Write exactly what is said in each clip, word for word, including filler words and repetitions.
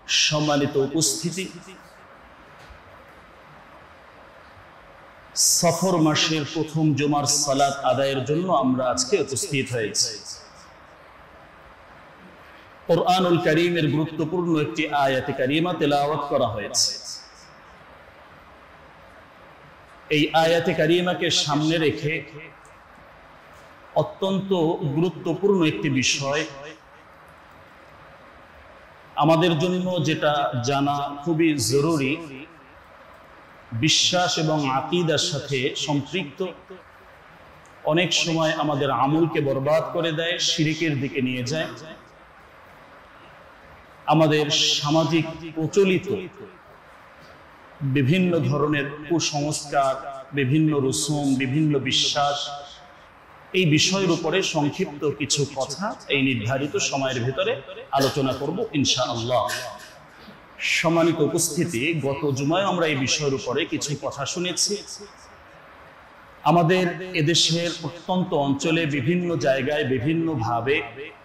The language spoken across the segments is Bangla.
সম্মানিত উপস্থিতি, সফর মাসের প্রথম জুমার সালাত আদায়ের জন্য আমরা আজকে উপস্থিত হয়েছি। কুরআনুল কারীমের গুরুত্বপূর্ণ একটি আয়াতে কারিমা তেলাওয়াত করা হয়েছে। এই আয়াতে কারিমাকে সামনে রেখে অত্যন্ত গুরুত্বপূর্ণ একটি বিষয় আমাদের জন্য যেটা জানা খুবই জরুরি, বিশ্বাস এবং আকীদার সাথে সম্পৃক্ত, অনেক সময় আমাদের আমলকে বরবাদ করে দেয়, শিরকের দিকে নিয়ে যায়। আমাদের সামাজিক প্রচলিত বিভিন্ন ধরনের কুসংস্কার, বিভিন্ন রসুম, বিভিন্ন বিশ্বাস, এই বিষয়ের উপরে সংক্ষিপ্ত কিছু কথা এই নির্ধারিত সময়ের ভিতরে আলোচনা করব ইনশাআল্লাহ। সম্মানিত উপস্থিতি, গত জুমায় আমরা এই বিষয়ের উপরে কিছু কথা শুনেছি। আমাদের এদেশের প্রত্যন্ত অঞ্চলে বিভিন্ন জায়গায় বিভিন্নভাবে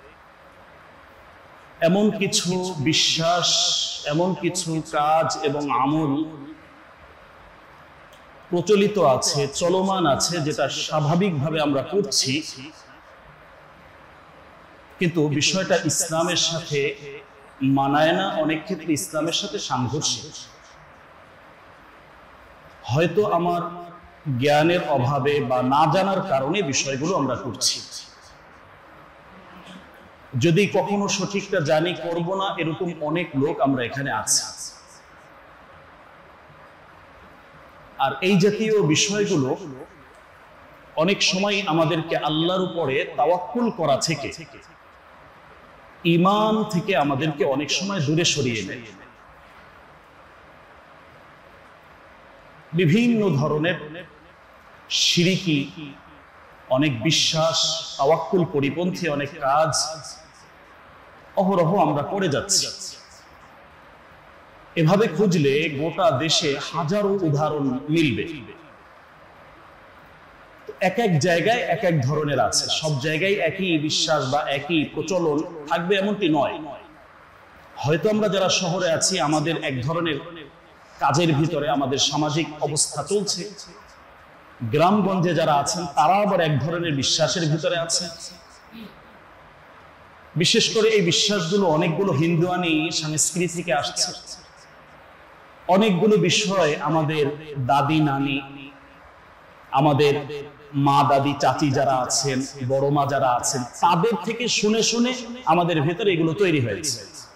এমন কিছু বিশ্বাস, এমন কিছু কাজ এবং আমল প্রচলিত আছে, চলমান আছে, যেটা স্বাভাবিকভাবে আমরা করছি, কিন্তু বিষয়টা ইসলামের সাথে মানায় না, অনেক ক্ষেত্রে ইসলামের সাথে সাংঘর্ষিক। হয়তো আমার জ্ঞানের অভাবে বা না জানার কারণে বিষয়গুলো আমরা করছি। যদি কখনো সঠিকটা জানি, করব না, এরকম অনেক লোক আমরা এখানে আছি। আর এই জাতীয় বিষয়গুলো অনেক সময় আমাদেরকে আল্লাহর উপরে তাওয়াক্কুল করা থেকে, ঈমান থেকে আমাদেরকে অনেক সময় দূরে সরিয়ে দেয়। বিভিন্ন ধরনের শিরকি অনেক বিশ্বাস, তাওয়াক্কুল পরিপন্থী অনেক কাজ অহরহ আমরা করে যাচ্ছি। এভাবে খুঁজলে গোটা দেশে হাজারো উদাহরণ মিলবে। এক এক জায়গায় এক এক ধরনের আছে, সব জায়গায় একই বিশ্বাস বা একই প্রচলন থাকবে এমনটি নয়। হয়তো আমরা যারা শহরে আছি, আমাদের এক ধরনের কাজের ভিতরে আমাদের সামাজিক অবস্থা চলছে, গ্রামগঞ্জে যারা আছেন তারা আবার এক ধরনের বিশ্বাসের ভিতরে আছে। বিশেষ করে এই বিশ্বাসগুলো অনেকগুলো হিন্দুয়ানি সংস্কৃতি থেকে আসছে। অনেকগুলো বিষয় আমাদের দাদি নানি, আমাদের মা দাদি চাচি যারা আছেন, বড় মা যারা আছেন, তাদের থেকে শুনে শুনে আমাদের ভেতরে এগুলো তৈরি হয়েছে।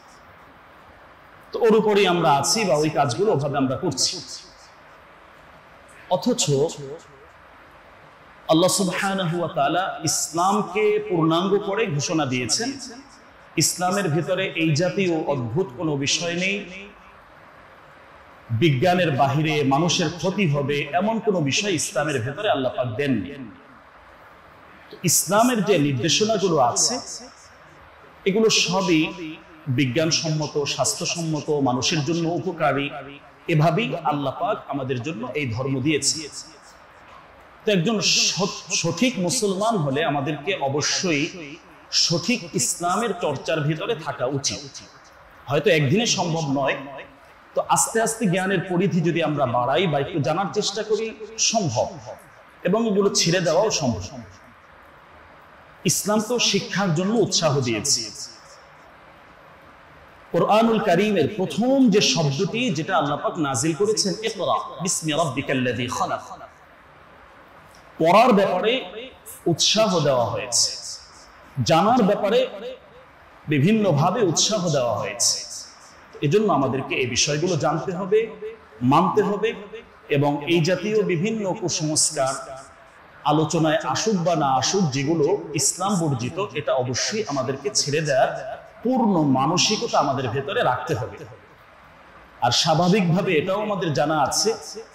তো ওর উপরেই আমরা আছি বা ওই কাজগুলো ওভাবে আমরা করছি। অথচ আল্লাহ সুবহানাহু ওয়া তাআলা ইসলামকে পূর্ণাঙ্গ করে ঘোষণা দিয়েছেন। ইসলামের ভিতরে এই জাতীয় অদ্ভুত কোনো বিষয় নেই, বিজ্ঞানের বাহিরে মানুষের ক্ষতি হবে এমন কোনো বিষয় ইসলামের ভেতরে আল্লাহ পাক দেননি। ইসলামের যে নির্দেশনাগুলো আছে এগুলো সবই বিজ্ঞানসম্মত, স্বাস্থ্যসম্মত, মানুষের জন্য উপকারী। এভাবেই আল্লাহ পাক আমাদের জন্য এই ধর্ম দিয়েছে। তো একজন সঠিক মুসলমান হলে আমাদেরকে অবশ্যই সঠিক ইসলামের চর্চার ভিতরে থাকা উচিত। হয়তো একদিনে সম্ভব নয়, তো আস্তে আস্তে জ্ঞানের পরিধি যদি আমরা বাড়াই বা একটু জানার চেষ্টা করি, সম্ভব, এবং এগুলো ছেড়ে দেওয়াও সম্ভব। ইসলাম তো শিক্ষার জন্য উৎসাহ দিয়েছে। কুরআনুল কারীমের প্রথম যে শব্দটি যেটা আল্লাহ পাক নাজিল করেছেন, ইকরা বিসমি রাব্বিকাল্লাযী খালাক, পড়ার ব্যাপারে উৎসাহ দেওয়া হয়েছে, জানার ব্যাপারে বিভিন্নভাবে উৎসাহ দেওয়া হয়েছে। এজন্য আমাদেরকে এই বিষয়গুলো জানতে হবে, মানতে হবে, এবং এই জাতীয় বিভিন্ন কুসংস্কার আলোচনায় আসুক বা না আসুক, যেগুলো ইসলাম বর্জিত, এটা অবশ্যই আমাদেরকে ছেড়ে দেওয়ার পূর্ণ মানসিকতা আমাদের ভেতরে রাখতে হবে। আর স্বাভাবিকভাবে এটাও আমাদের জানা আছে,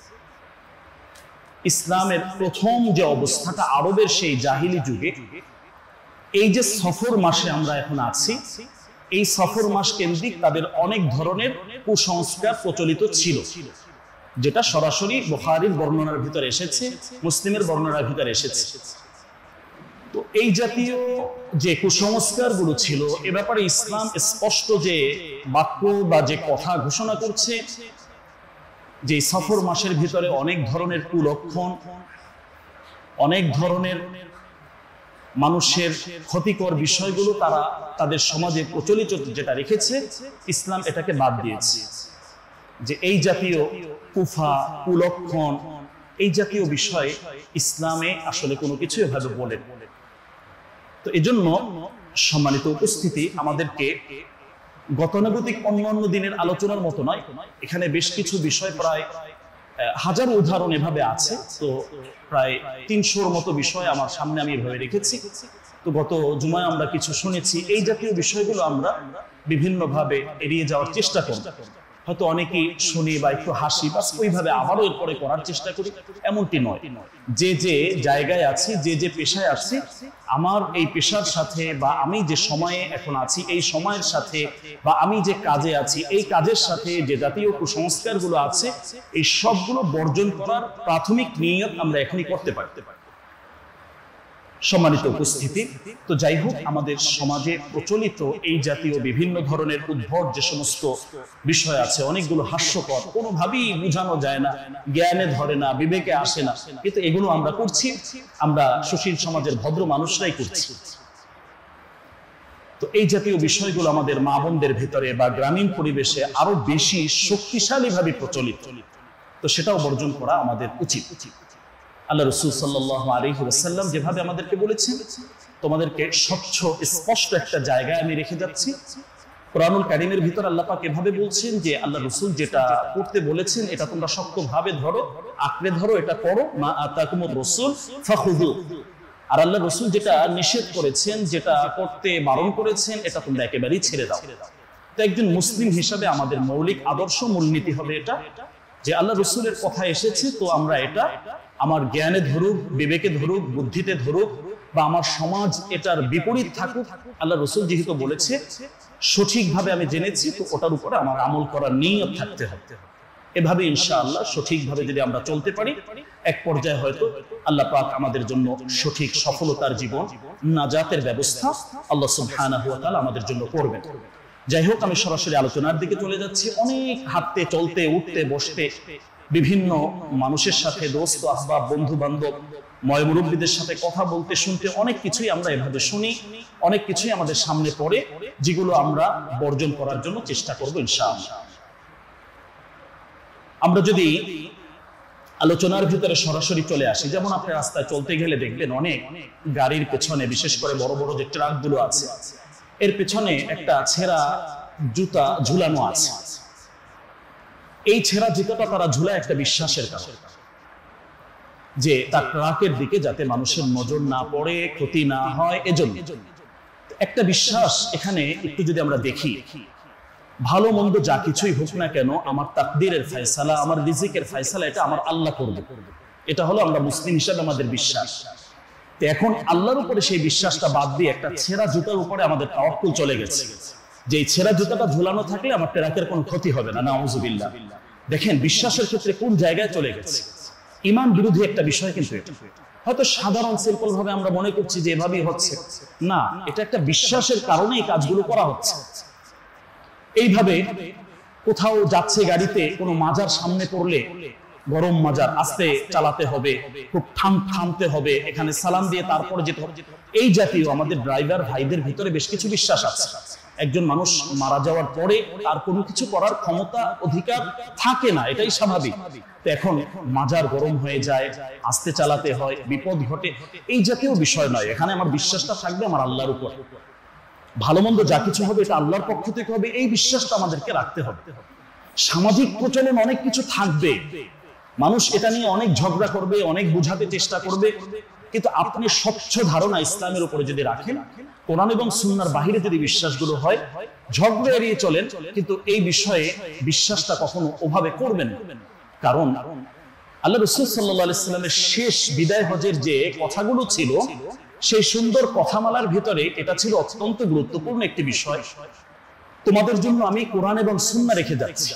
ইসলামের প্রথম যে অবস্থাটা আরবের সেই জাহিলি যুগে, এই যে সফর মাসে আমরা এখন আছি, এই সফর মাস কেন্দ্রিক তাদের অনেক ধরনের কুসংস্কার প্রচলিত ছিল, যেটা সরাসরি বুখারীর বর্ণনার ভিতরে এসেছে, মুসলিমের বর্ণনার ভিতরে এসেছে। তো এই জাতীয় যে কুসংস্কারগুলো ছিল এ ব্যাপারে ইসলাম স্পষ্ট যে বাক্য বা যে কথা ঘোষণা করছে যে সফর মাসের ভিতরে অনেক ধরনের কুলক্ষণ, অনেক ধরনের মানুষের ক্ষতিকর বিষয়গুলো তারা তাদের সমাজে প্রচলিত যেটা রেখেছে, ইসলাম এটাকে বাদ দিয়েছে। যে এই জাতীয় কুফা, কুলক্ষণ, এই জাতীয় বিষয় ইসলামে আসলে কোনো কিছু এভাবে বলে। তো এজন্য সম্মানিত উপস্থিতি, আমাদেরকে গতানুগতিক অন্যান্য দিনের আলোচনার মতো নয়, এখানে বেশ কিছু বিষয় প্রায় হাজার উদাহরণ এভাবে আছে। তো প্রায় তিনশোর মতো বিষয় আমার সামনে আমি এভাবে রেখেছি। তো গত জুমায় আমরা কিছু শুনেছি, এই জাতীয় বিষয়গুলো আমরা বিভিন্নভাবে এড়িয়ে যাওয়ার চেষ্টা করব। হয়তো অনেকেই শুনি বা একটু হাসি, বাস ওইভাবে আবারও এরপরে করার চেষ্টা করি, এমনটি নয়। যে যে জায়গায় আছি, যে যে পেশায় আছি, আমার এই পেশার সাথে বা আমি যে সময়ে এখন আছি এই সময়ের সাথে বা আমি যে কাজে আছি এই কাজের সাথে যে জাতীয় কুসংস্কারগুলো আছে এই সবগুলো বর্জন করার প্রাথমিক নিয়ত আমরা এখনই করতে পারতে পারি। সম্মানিত উপস্থিতি, তো যাই হোক, আমাদের সমাজে প্রচলিত এই জাতীয় বিভিন্ন ধরনের উদ্ভট যে সমস্ত বিষয় আছে, অনেকগুলো হাস্যকর, কোনোভাবেই বোঝানো যায় না, জ্ঞানে ধরে না, বিবেকে আসে না, কিন্তু এগুলো আমরা করছি, আমরা সুশীল সমাজের ভদ্র মানুষরাই করছি। তো এই জাতীয় বিষয়গুলো আমাদের মা বোনদের ভিতরে বা গ্রামীণ পরিবেশে আরো বেশি শক্তিশালীভাবে প্রচলিত, তো সেটাও বর্জন করা আমাদের উচিত। আল্লাহ রাসূল সাল্লাল্লাহু আলাইহি ওয়াসাল্লাম যেভাবে আমাদেরকে বলেছেন, তোমাদেরকে স্বচ্ছ স্পষ্ট একটা জায়গায় আমি রেখে যাচ্ছি। কোরআনুল কারীমের ভিতর আল্লাহ পাক এভাবে বলছেন যে আল্লাহ রাসূল যেটা করতে বলেছেন এটা তোমরা শক্তভাবে ধরো, আঁকড়ে ধরো, এটা করো। মা আতাকুমুর রাসূল ফাখুযু। আর আল্লাহ রাসূল যেটা নিষেধ করেছেন, যেটা করতে বারণ করেছেন, এটা তোমরা একেবারেই ছেড়ে দাও। তো একজন মুসলিম হিসাবে আমাদের মৌলিক আদর্শ মূলনীতি হবে এটা, যে আল্লাহ রাসূলের কথা এসেছে, তো আমরা এটা আমার জ্ঞানে ধরুক, বিবেকে ধরুক, বুদ্ধিতে ধরুক, বা আমার সমাজ এটার বিপরীত থাকুক, আল্লাহ রাসূল যেহেতু বলেছে সঠিকভাবে আমি জেনেছি, তো ওটার উপরে আমার আমল করার নিয়ত থাকতে হবে। এভাবে ইনশাআল্লাহ সঠিকভাবে যদি আমরা চলতে পারি, এক পর্যায়ে হয়তো আল্লাহ পাক আমাদের জন্য সঠিক সফলতার জীবন, নাজাতের ব্যবস্থা আল্লাহ সুবহানাহু ওয়া তাআলা আমাদের জন্য করবেন। যাই হোক, আমি সরাসরি আলোচনার দিকে চলে যাচ্ছি। অনেক হাঁটতে, চলতে, উঠতে, বসতে, বিভিন্ন মানুষের সাথে, দোস্ত আহবাব, বন্ধু বান্ধব, ময় মুরব্বীদের সাথে কথা বলতে, শুনতে, অনেক কিছুই আমরা এভাবে শুনি, অনেক কিছুই আমাদের সামনে পড়ে, যেগুলো আমরা বর্জন করার জন্য চেষ্টা করব ইনশাআল্লাহ। আমরা যদি আলোচনার ভিতরে সরাসরি চলে আসি, যেমন আপনি রাস্তায় চলতে গেলে দেখবেন অনেক গাড়ির পেছনে, বিশেষ করে বড় বড় যে ট্রাকগুলো আছে, এর পেছনে একটা ছেঁড়া জুতা ঝুলানো আছে। এই ছেঁড়া জুতাটা তারা ঝুলায় একটা বিশ্বাসের কারণে, যে তার ট্রাকের দিকে যাতে মানুষের নজর না পড়ে, ক্ষতি না হয়, এজন্য একটা বিশ্বাস। এখানে একটু যদি আমরা দেখি, ভালো মন্দ যা কিছুই হোক না কেন, আমার তাকদীরের ফয়সালা, আমার রিজিকের ফয়সালা এটা আমার আল্লাহ করবে, এটা হলো আমরা মুসলিম হিসেবে আমাদের বিশ্বাস। তো এখন আল্লাহর উপরে সেই বিশ্বাসটা বাদ দিয়ে একটা ছেঁড়া জুতার উপরে আমাদের তাওয়াক্কুল চলে গেছে, যে এই ছেঁড়া জুতাটা ঝুলানো থাকলে আমার ট্রাকের কোনো ক্ষতি হবে না। নাউযুবিল্লাহ। দেখেন বিশ্বাসের ক্ষেত্রে কোন জায়গায় চলে গেছে। ঈমান বিরোধী একটা বিষয়, কিন্তু এটা হয়তো সাধারণ সিম্পল ভাবে আমরা মনে করছি যে এভাবেই হচ্ছে, না, এটা একটা বিশ্বাসের কারণে এই কাজগুলো করা হচ্ছে। এইভাবে কোথাও যাচ্ছে গাড়িতে, কোনো মাজার সামনে পড়লে গরম মাজার আস্তে চালাতে হবে, খুব থাম থামতে হবে, এখানে সালাম দিয়ে তারপরে যেতে হবে। এই জাতীয় আমাদের ড্রাইভার ভাইদের ভিতরে বেশ কিছু বিশ্বাস আছে। একজন মানুষ মারা যাওয়ার পরে তার কোনো কিছু করার ক্ষমতা, অধিকার থাকে না, এটাই স্বাভাবিক। তো এখন মাজার গরম হয়ে যায়, আস্তে চালাতে হয়, বিপদ ঘটে, এই জাতীয় বিষয় নয়। এখানে আমার বিশ্বাসটা থাকবে আমার আল্লাহর উপর, ভালো মন্দ যা কিছু হবে এটা আল্লাহর পক্ষ থেকে হবে, এই বিশ্বাসটা আমাদেরকে রাখতে হবে। সামাজিক প্রচলন অনেক কিছু থাকবে, মানুষ এটা নিয়ে অনেক ঝগড়া করবে, অনেক বোঝাতে চেষ্টা করবে, কিন্তু আপনি স্বচ্ছ ধারণা ইসলামের উপরে যদি রাখেন, কোরআন এবং সুন্নাহর বাহিরে যদি বিশ্বাসগুলো হয়, ঝগড়া এড়িয়ে চলেন, কিন্তু এই বিষয়ে বিশ্বাসটা কখনো ওভাবে করবেন না। কারণ আল্লাহ রাসূল সাল্লাল্লাহু আলাইহি ওয়াসাল্লামের শেষ বিদায় হজের যে কথাগুলো ছিল, সেই সুন্দর কথামালার ভিতরে এটা ছিল অত্যন্ত গুরুত্বপূর্ণ একটি বিষয়। তোমাদের জন্য আমি কোরআন এবং সুন্নাহ রেখে যাচ্ছি,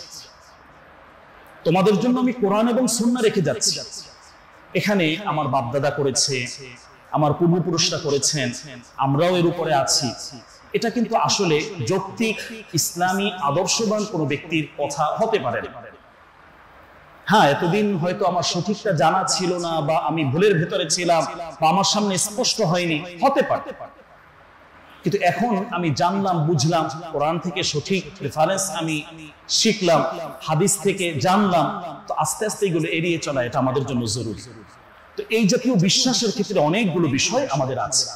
তোমাদের জন্য আমি কোরআন এবং সুন্নাহ রেখে যাচ্ছি। এখানে আমার বাপদাদা করেছে, আমার পূর্বপুরুষরা করেছেন, আমরাও এর উপরে আছি, এটা কিন্তু আসলে যৌক্তিক ইসলামী আদর্শবান কোনো ব্যক্তির কথা হতে পারে না। হ্যাঁ, এতদিন হয়তো আমার সঠিকটা জানা ছিল না, বা আমি ভুলের ভেতরে ছিলাম, বা আমার সামনে স্পষ্ট হয়নি, হতে পারে। কিন্তু এখন আমি জানলাম, বুঝলাম, কোরআন থেকে সঠিক রেফারেন্স আমি শিখলাম, হাদিস থেকে জানলাম, তো আস্তে আস্তে এগুলো এড়িয়ে চলা এটা আমাদের জন্য জরুরি। তো এই জাতীয় বিশ্বাসের ক্ষেত্রে অনেকগুলো বিষয় আমাদের আছে।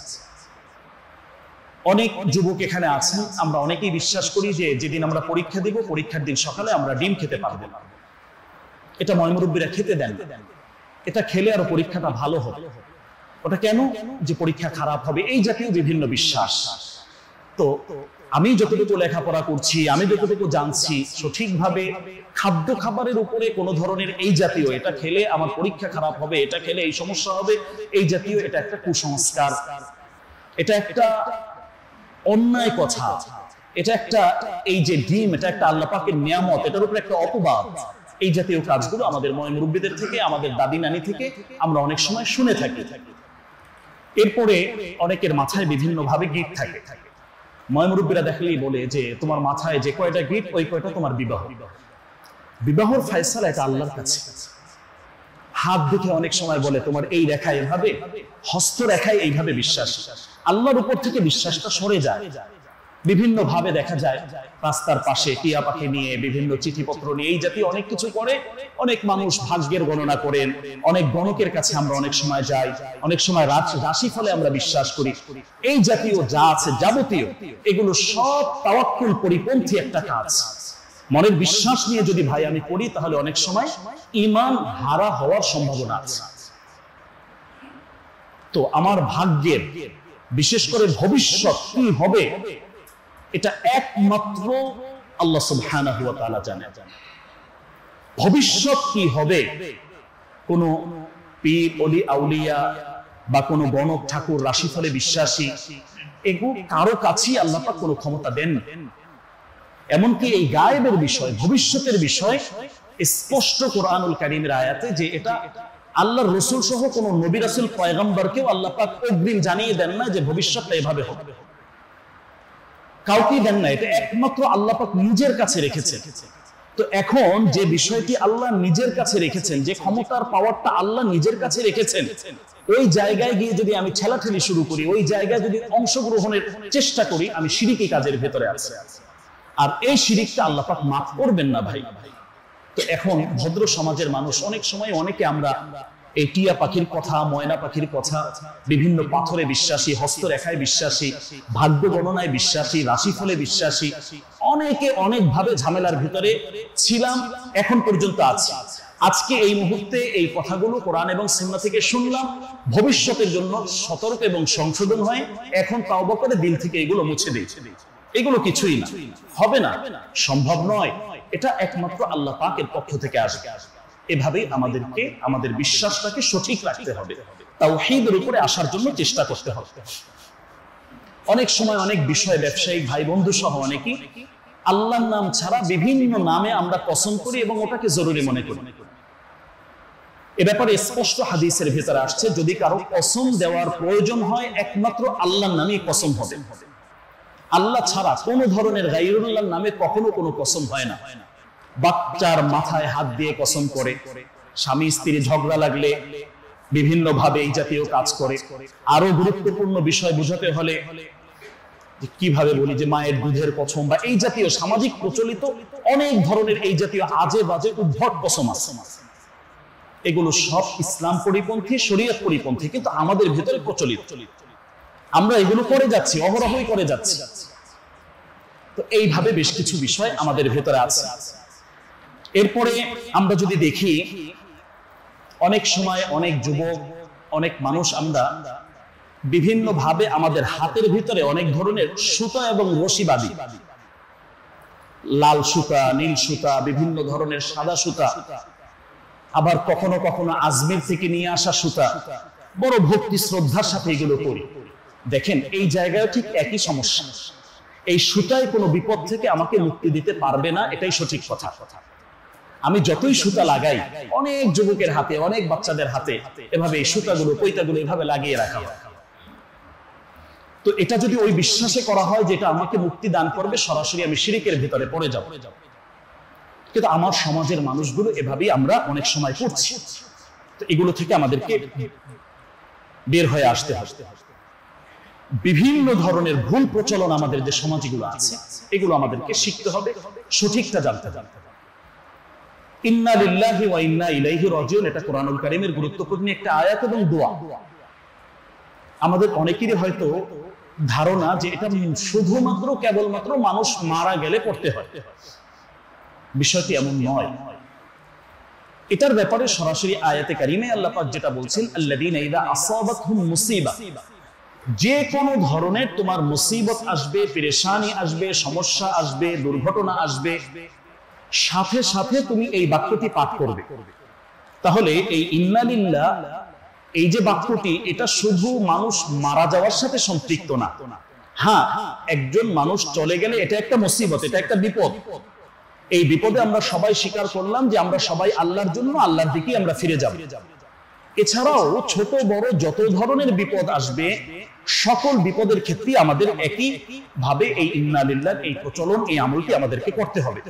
অনেক যুবক এখানে আছেন, আমরা অনেকেই বিশ্বাস করি যে যেদিন আমরা পরীক্ষা দিব, পরীক্ষার দিন সকালে আমরা ডিম খেতে পারবো না। এটা ময়মুরব্বীরা খেতে দেন, এটা খেলে আরো পরীক্ষাটা ভালো হবে। ওটা কেন? যে পরীক্ষা খারাপ হবে, এই জাতীয় বিভিন্ন বিশ্বাস। তো আমি যতটুকু লেখাপড়া করছি, আমি যতটুকু জানছি, সঠিকভাবে খাদ্য খাবারের উপরে কোনো ধরনের এই জাতীয় এটা খেলে আমার পরীক্ষা খারাপ হবে, এটা খেলে এই সমস্যা হবে, এই জাতীয়, এটা একটা কুসংস্কার, এটা একটা অন্যায় কথা, এটা একটা, এই যে ডিম, এটা একটা আল্লাহ পাকের নিয়ামত, এটার উপরে একটা অপবাদ। এই জাতীয় কাজগুলো আমাদের ময়মুরব্বীদের থেকে, আমাদের দাদি নানি থেকে আমরা অনেক সময় শুনে থাকি। এরপরে অনেকের মাথায় বিভিন্ন ভাবে গিট থাকে। ময়মুরব্বীরা দেখলেই বলে যে তোমার মাথায় যে কয়টা গিট, ওই কয়টা তোমার বিবাহ। বিবাহর ফয়সালা এটা আল্লাহর কাছে। হাত দেখে অনেক সময় বলে তোমার এই রেখা এভাবে, হস্ত রেখায় এইভাবে বিশ্বাস। আল্লাহর উপর থেকে বিশ্বাসটা সরে যায়। বিভিন্ন ভাবে দেখা যায় রাস্তার পাশে টিয়া পাখি নিয়ে, বিভিন্ন চিঠিপত্র নিয়ে, এই জাতীয় অনেক কিছু করে। অনেক মানুষ ভাগ্যের গণনা করেন, অনেক গণকের কাছে আমরা অনেক সময় যাই, অনেক সময় রাশি ফলে আমরা বিশ্বাস করি। এই জাতীয় যা আছে যাবতীয়, এগুলো সব তাওয়াক্কুল পরিপন্থী একটা কাজ। মনের বিশ্বাস নিয়ে যদি ভাই আমি করি, তাহলে অনেক সময় ঈমান হারা হওয়ার সম্ভাবনা আছে। তো আমার ভাগ্যের, বিশেষ করে ভবিষ্যৎ কি হবে, এটা একমাত্র আল্লাহ সুবহানাহু ওয়া তাআলা জানেন। ভবিষ্যৎ কি হবে, কোন পীর ওলি আউলিয়া বা কোন গণক ঠাকুর রাশিফলে বিশ্বাসী, এগুলো কারো কাছেই আল্লাহ পাক কোনো ক্ষমতা দেন। এমনকি এই গায়েবের বিষয়, ভবিষ্যতের বিষয় স্পষ্ট কোরআনুল কারীমের আয়াতে যে এটা আল্লাহর রাসূল সহ কোন নবী রাসূল পয়গম্বরকেও আল্লাহ পাক অগ্রিম জানিয়ে দেন না যে ভবিষ্যৎটা এভাবে হবে, কাউকেই দেন না। এটা একমাত্র আল্লাহ পাক নিজের কাছে রেখেছেন। তো এখন যে বিষয়টি আল্লাহ নিজের কাছে রেখেছেন, যে ক্ষমতার পাওয়ারটা আল্লাহ নিজের কাছে রেখেছেন, ওই জায়গায় গিয়ে যদি আমি ঠেলাঠেলি শুরু করি, ওই জায়গায় যদি অংশগ্রহণের চেষ্টা করি, আমি শিরকি কাজের ভেতরে আছি। আর এই শিরকটা আল্লাহ পাক মাফ করবেন না ভাই। তো এখন ভদ্র সমাজের মানুষ অনেক সময়, অনেকে আমরা এই টিয়া পাখির কথা, ময়না পাখির কথা, বিভিন্ন পাথরে বিশ্বাসী, হস্তরেখায় বিশ্বাসী, ভাগ্য গণনায় বিশ্বাসী, রাশিফলে বিশ্বাসী, অনেকে অনেক ভাবে ঝামেলার ভিতরে ছিলাম, এখন পর্যন্ত আছি। আজকে এই মুহূর্তে এই কথাগুলো কোরআন এবং সুন্নাহ থেকে শুনলাম, ভবিষ্যতের জন্য সতর্ক এবং সংশোধন হয়, এখন তাওবা করে দিল থেকে এগুলো মুছে দিই। এগুলো কিছুই না, হবে না, সম্ভব নয়। এটা একমাত্র আল্লাহ পাকের পক্ষ থেকে আসবে। এভাবেই আমাদেরকে আমাদের বিশ্বাসটাকে সঠিক রাখতে হবে, তাওহীদের উপরে আসার জন্য চেষ্টা করতে হবে। অনেক সময় অনেক বিষয় ব্যবসায়িক ভাই বন্ধু সহ অনেকেই আল্লাহর নাম ছাড়া বিভিন্ন নামে আমরা কসম করি এবং ওটাকে জরুরি মনে করি। এ ব্যাপারে স্পষ্ট হাদিসের ভিতরে আসছে, যদি কারো কসম দেওয়ার প্রয়োজন হয়, একমাত্র আল্লাহর নামেই কসম হবে। আল্লাহ ছাড়া কোন ধরনের গায়রুল্লাহর নামে কখনো কোনো কসম হয় না। বাচ্চার মাথায় হাত দিয়ে কসম করে, স্বামী স্ত্রী ঝগড়া লাগলে বিভিন্ন ভাবে এই জাতীয় কাজ করে। আরো গুরুত্বপূর্ণ বিষয় বুঝাতে হলে কিভাবে বলি যে মায়ের দুধের কসম, বা এই জাতীয় সামাজিক প্রচলিত অনেক ধরনের এই জাতীয় আজে বাজে উদ্ভট কসম আছে। এগুলো সব ইসলাম পরিপন্থী, শরীয়ত পরিপন্থী, কিন্তু আমাদের ভিতরে প্রচলিত, আমরা এগুলো করে যাচ্ছি, অহরহই করে যাচ্ছি। তো এইভাবে বেশ কিছু বিষয় আমাদের ভেতরে আছে। এরপরে আমরা যদি দেখি, অনেক সময় অনেক যুবক, অনেক মানুষ আমরা বিভিন্ন ভাবে আমাদের হাতের ভিতরে অনেক ধরনের সুতা এবং রশি বাঁধি। লাল সুতা, নীল সুতা, বিভিন্ন ধরনের সাদা সুতা, আবার কখনো কখনো আজমির থেকে নিয়ে আসা সুতা, বড় ভক্তি শ্রদ্ধার সাথে এগুলো করি। দেখেন, এই জায়গায় ঠিক একই সমস্যা। এই সুতায় কোনো বিপদ থেকে আমাকে মুক্তি দিতে পারবে না, এটাই সঠিক কথা। আমি যতই সুতা লাগাই, অনেক যুবকের হাতে, অনেক বাচ্চাদের হাতে এভাবে এই সুতাগুলো, পৈতাগুলো এভাবে লাগিয়ে রাখা হয়। তো এটা যদি ওই বিশ্বাসে করা হয় যে এটা আমাকে মুক্তি দান করবে, সরাসরি আমি শিরকের ভিতরে পড়ে যাব। কিন্তু আমার সমাজের মানুষগুলো এভাবেই আমরা অনেক সময় করছি। তো এগুলো থেকে আমাদেরকে বের হয়ে আসতে হবে। বিভিন্ন ধরনের ভুল প্রচলন আমাদের যে সমাজগুলো আছে এগুলো আমাদেরকে শিখতে হবে, সঠিকটা জানতে হবে। ইন্না লিল্লাহি ওয়া ইন্না ইলাইহি রাজিউন, এটা কোরআনুল কারীমের গুরুত্বপূর্ণ একটা আয়াত এবং দোয়া। আমাদের অনেকেরই হয়তো ধারণা যে এটা শুধুমাত্র কেবলমাত্র মানুষ মারা গেলে করতে হয়। বিষয়টি এমন নয়। এটার ব্যাপারে সরাসরি আয়াতে কারিমে আল্লাহ পাক যেটা বলছেন, আল্লাযীনা ইযা আসাবাতহুম মুসিবা, যে কোনো ধরনের তোমার মুসিবত আসবে, পেরেশানি আসবে, সমস্যা আসবে, দুর্ঘটনা আসবে, সাথে সাথে তুমি এই বাক্যটি পাঠ করবে। তাহলে এই ইন্না লিল্লাহ, এই যে বাক্যটি, এটা শুধু মানুষ মারা যাওয়ার সাথে সম্পৃক্ত না। হ্যাঁ, একজন মানুষ চলে গেলে এটা একটা মুসিবত, এটা একটা বিপদ। এই বিপদে আমরা সবাই স্বীকার করলাম যে আমরা সবাই আল্লাহর জন্য, আল্লাহর দিকেই আমরা ফিরে যাব। এছাড়াও ছোট বড় যত ধরনের বিপদ আসবে, সকল বিপদের ক্ষেত্রে আমাদের একই ভাবে এই ইন্না লিল্লাহ, এই প্রচলন, এই আমলটি আমাদেরকে করতে হবে।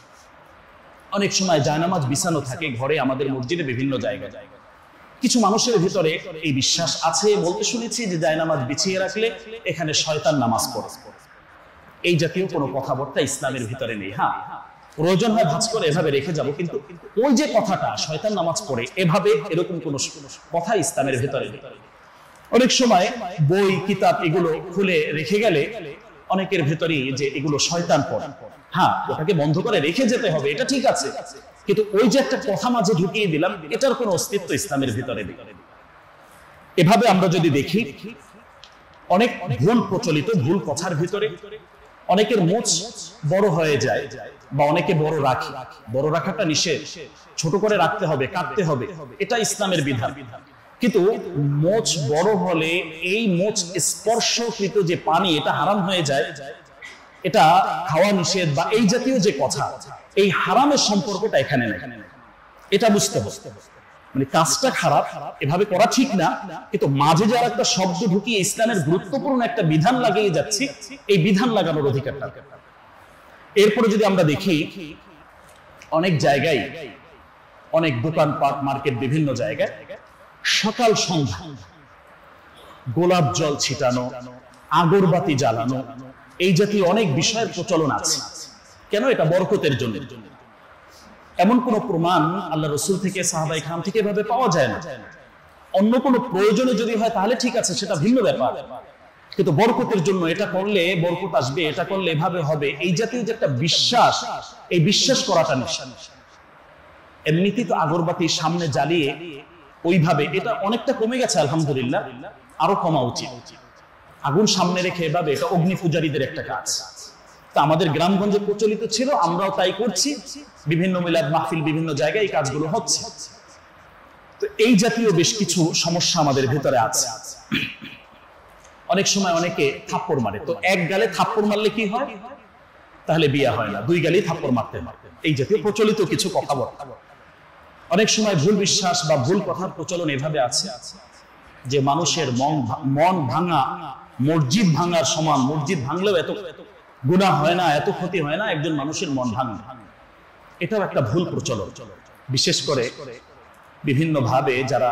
অনেক সময় জায়নামাজ বিছানো থাকে ঘরে, আমাদের মসজিদে, বিভিন্ন জায়গায়। কিছু মানুষের ভিতরে এই বিশ্বাস আছে, বলতে শুনেছি যে জায়নামাজ বিছিয়ে রাখলে এখানে শয়তান নামাজ পড়ে। এই জাতীয় কোনো কথাবার্তা ইসলামের ভিতরে নেই। হ্যাঁ, প্রয়োজন হয় ভাঁজ করে এভাবে রেখে যাব, কিন্তু ওই যে কথাটা শয়তান নামাজ পড়ে, এভাবে এরকম কোনো কথা ইসলামের ভিতরে নেই। অনেক সময় বই কিতাব এগুলো খুলে রেখে গেলে অনেকের ভেতরে যে এগুলো শয়তান পড়ে। হ্যাঁ, ওটাকে বন্ধ করে রেখে যেতে হবে, এটা ঠিক আছে, কিন্তু ওই যে একটা কথা মাঝে ঢুকিয়ে দিলাম, এটার কোনো অস্তিত্ব ইসলামের ভিতরে নেই। এভাবে আমরা যদি দেখি, অনেক ভুল প্রচলিত ভুল কথার ভিতরে অনেকের মুখ বড় হয়ে যায়, বা অনেকে বড় রাখে। বড় রাখাটা নিষেধ, ছোট করে রাখতে হবে, কাটতে হবে, এটা ইসলামের বিধান। কিন্তু মোচ বড় হলে এই মোচ স্পর্শকৃত যে পানি, এটা হারাম হয়ে যায়, এটা খাওয়া নিষেধ, বা এই জাতীয় যে কথা, এই হারামের সম্পর্কটা এখানে নেই। এটা বুঝতে হবে। মানে কাজটা খারাপ, এভাবে করা ঠিক না, কিন্তু মাঝে যারা একটা শব্দ ঢুকিয়ে ইসলামের গুরুত্বপূর্ণ একটা বিধান লাগিয়ে যাচ্ছি, এই বিধান লাগানোর অধিকারটা। এরপরে যদি আমরা দেখি, অনেক জায়গায়, অনেক দোকানপাট, মার্কেট, বিভিন্ন জায়গায় সকাল সন্ধ্যা গোলাপ জল ছিটানো, আগরবাতি জ্বালানো, এই জাতীয় অনেক বিষয়ের প্রচলন আছে। কেন? এটা বরকতের জন্য। এমন কোন প্রমাণ আল্লাহ রসুল থেকে, সাহাবায়ে কেরাম থেকে এভাবে পাওয়া যায় না। অন্য কোনো প্রয়োজনে যদি হয় তাহলে ঠিক আছে, সেটা ভিন্ন ব্যাপার, কিন্তু বরকতের জন্য এটা করলে বরকত আসবে, এটা করলে এভাবে হবে, এই জাতীয় যে একটা বিশ্বাস, এই বিশ্বাস করাটা নিষেধ। এমনিতেই তো আগরবাতি সামনে জ্বালিয়ে ওইভাবে, এটা অনেকটা কমে গেছে আলহামদুলিল্লাহ, আরো কমা উচিত। আগুন সামনে রেখে এভাবে, এটা অগ্নি পূজারীদের একটা কাজ। তা আমাদের গ্রামগঞ্জে প্রচলিত ছিল, আমরাও তাই করছি। বিভিন্ন মিলাদ মাহফিল, বিভিন্ন জায়গায় এই কাজগুলো হচ্ছে। তো এই জাতীয় বেশ কিছু সমস্যা আমাদের ভেতরে আছে। অনেক সময় অনেকে থাপ্পড় মারে। তো এক গালে থাপ্পড় মারলে কি হয়? তাহলে বিয়ে হয় না, দুই গালেই থাপ্পড় মারতে হয়। এই জাতীয় প্রচলিত কিছু কথাবার্তা। অনেক সময় ভুল বিশ্বাস বা ভুল কথার প্রচলন এভাবে আছে যে মানুষের মন মন ভাঙা মসজিদ ভাঙার সমান। মসজিদ ভাঙলেও এত গুনাহ হয় না, এত ক্ষতি হয় না, একজন মানুষের মন ভাঙে। এটাও একটা ভুল প্রচলন। বিশেষ করে বিভিন্ন ভাবে যারা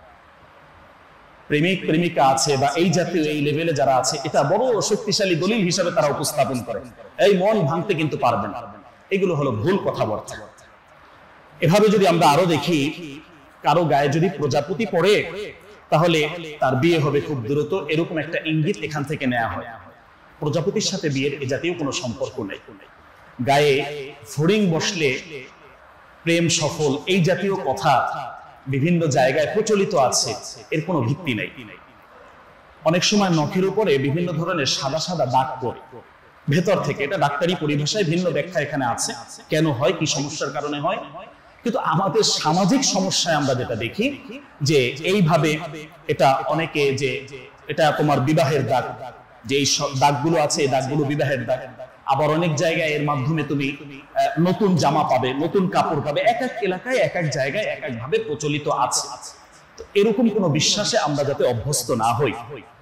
প্রেমিক প্রেমিকা আছে বা এই জাতীয় এই লেভেলে যারা আছে, এটা বড় শক্তিশালী দলিল হিসাবে তারা উপস্থাপন করে, এই মন ভাঙতে কিন্তু পারবে না। এগুলো হলো ভুল কথাবার্তা। এভাবে যদি আমরা আরো দেখি, কারো গায়ে যদি প্রজাপতি পড়ে তাহলে তার বিয়ে হবে খুব দ্রুত, এরকম একটা ইঙ্গিত এখান থেকে নেওয়া হয়। প্রজাপতির সাথে বিয়ের এ জাতীয় কোনো সম্পর্ক নেই। গায়ে ফড়িং বসলে প্রেম সফল, এই জাতীয় কথা বিভিন্ন জায়গায় প্রচলিত আছে, এর কোনো ভিত্তি নেই। অনেক সময় নখের উপরে বিভিন্ন ধরনের সাদা সাদা দাগ পড়ে ভেতর থেকে, এটা ডাক্তারি পরিভাষায় ভিন্ন ব্যাখ্যা এখানে আছে, কেন হয়, কি সমস্যার কারণে হয়। কিন্তু আমাদের সামাজিক সমস্যায় আমরা যেটা দেখি যে এইভাবে এটা অনেকে যে এটা তোমার বিবাহের দাগ, যে এই দাগগুলো আছে, এই দাগগুলো বিবাহের দাগ। আবার অনেক জায়গায় এর মাধ্যমে তুমি নতুন জামা পাবে, নতুন কাপড় পাবে। এক এক এলাকায় এক এক জায়গায় এক এক ভাবে প্রচলিত আছে। তো এরকম কোনো বিশ্বাসে আমরা যাতে অভ্যস্ত না হই।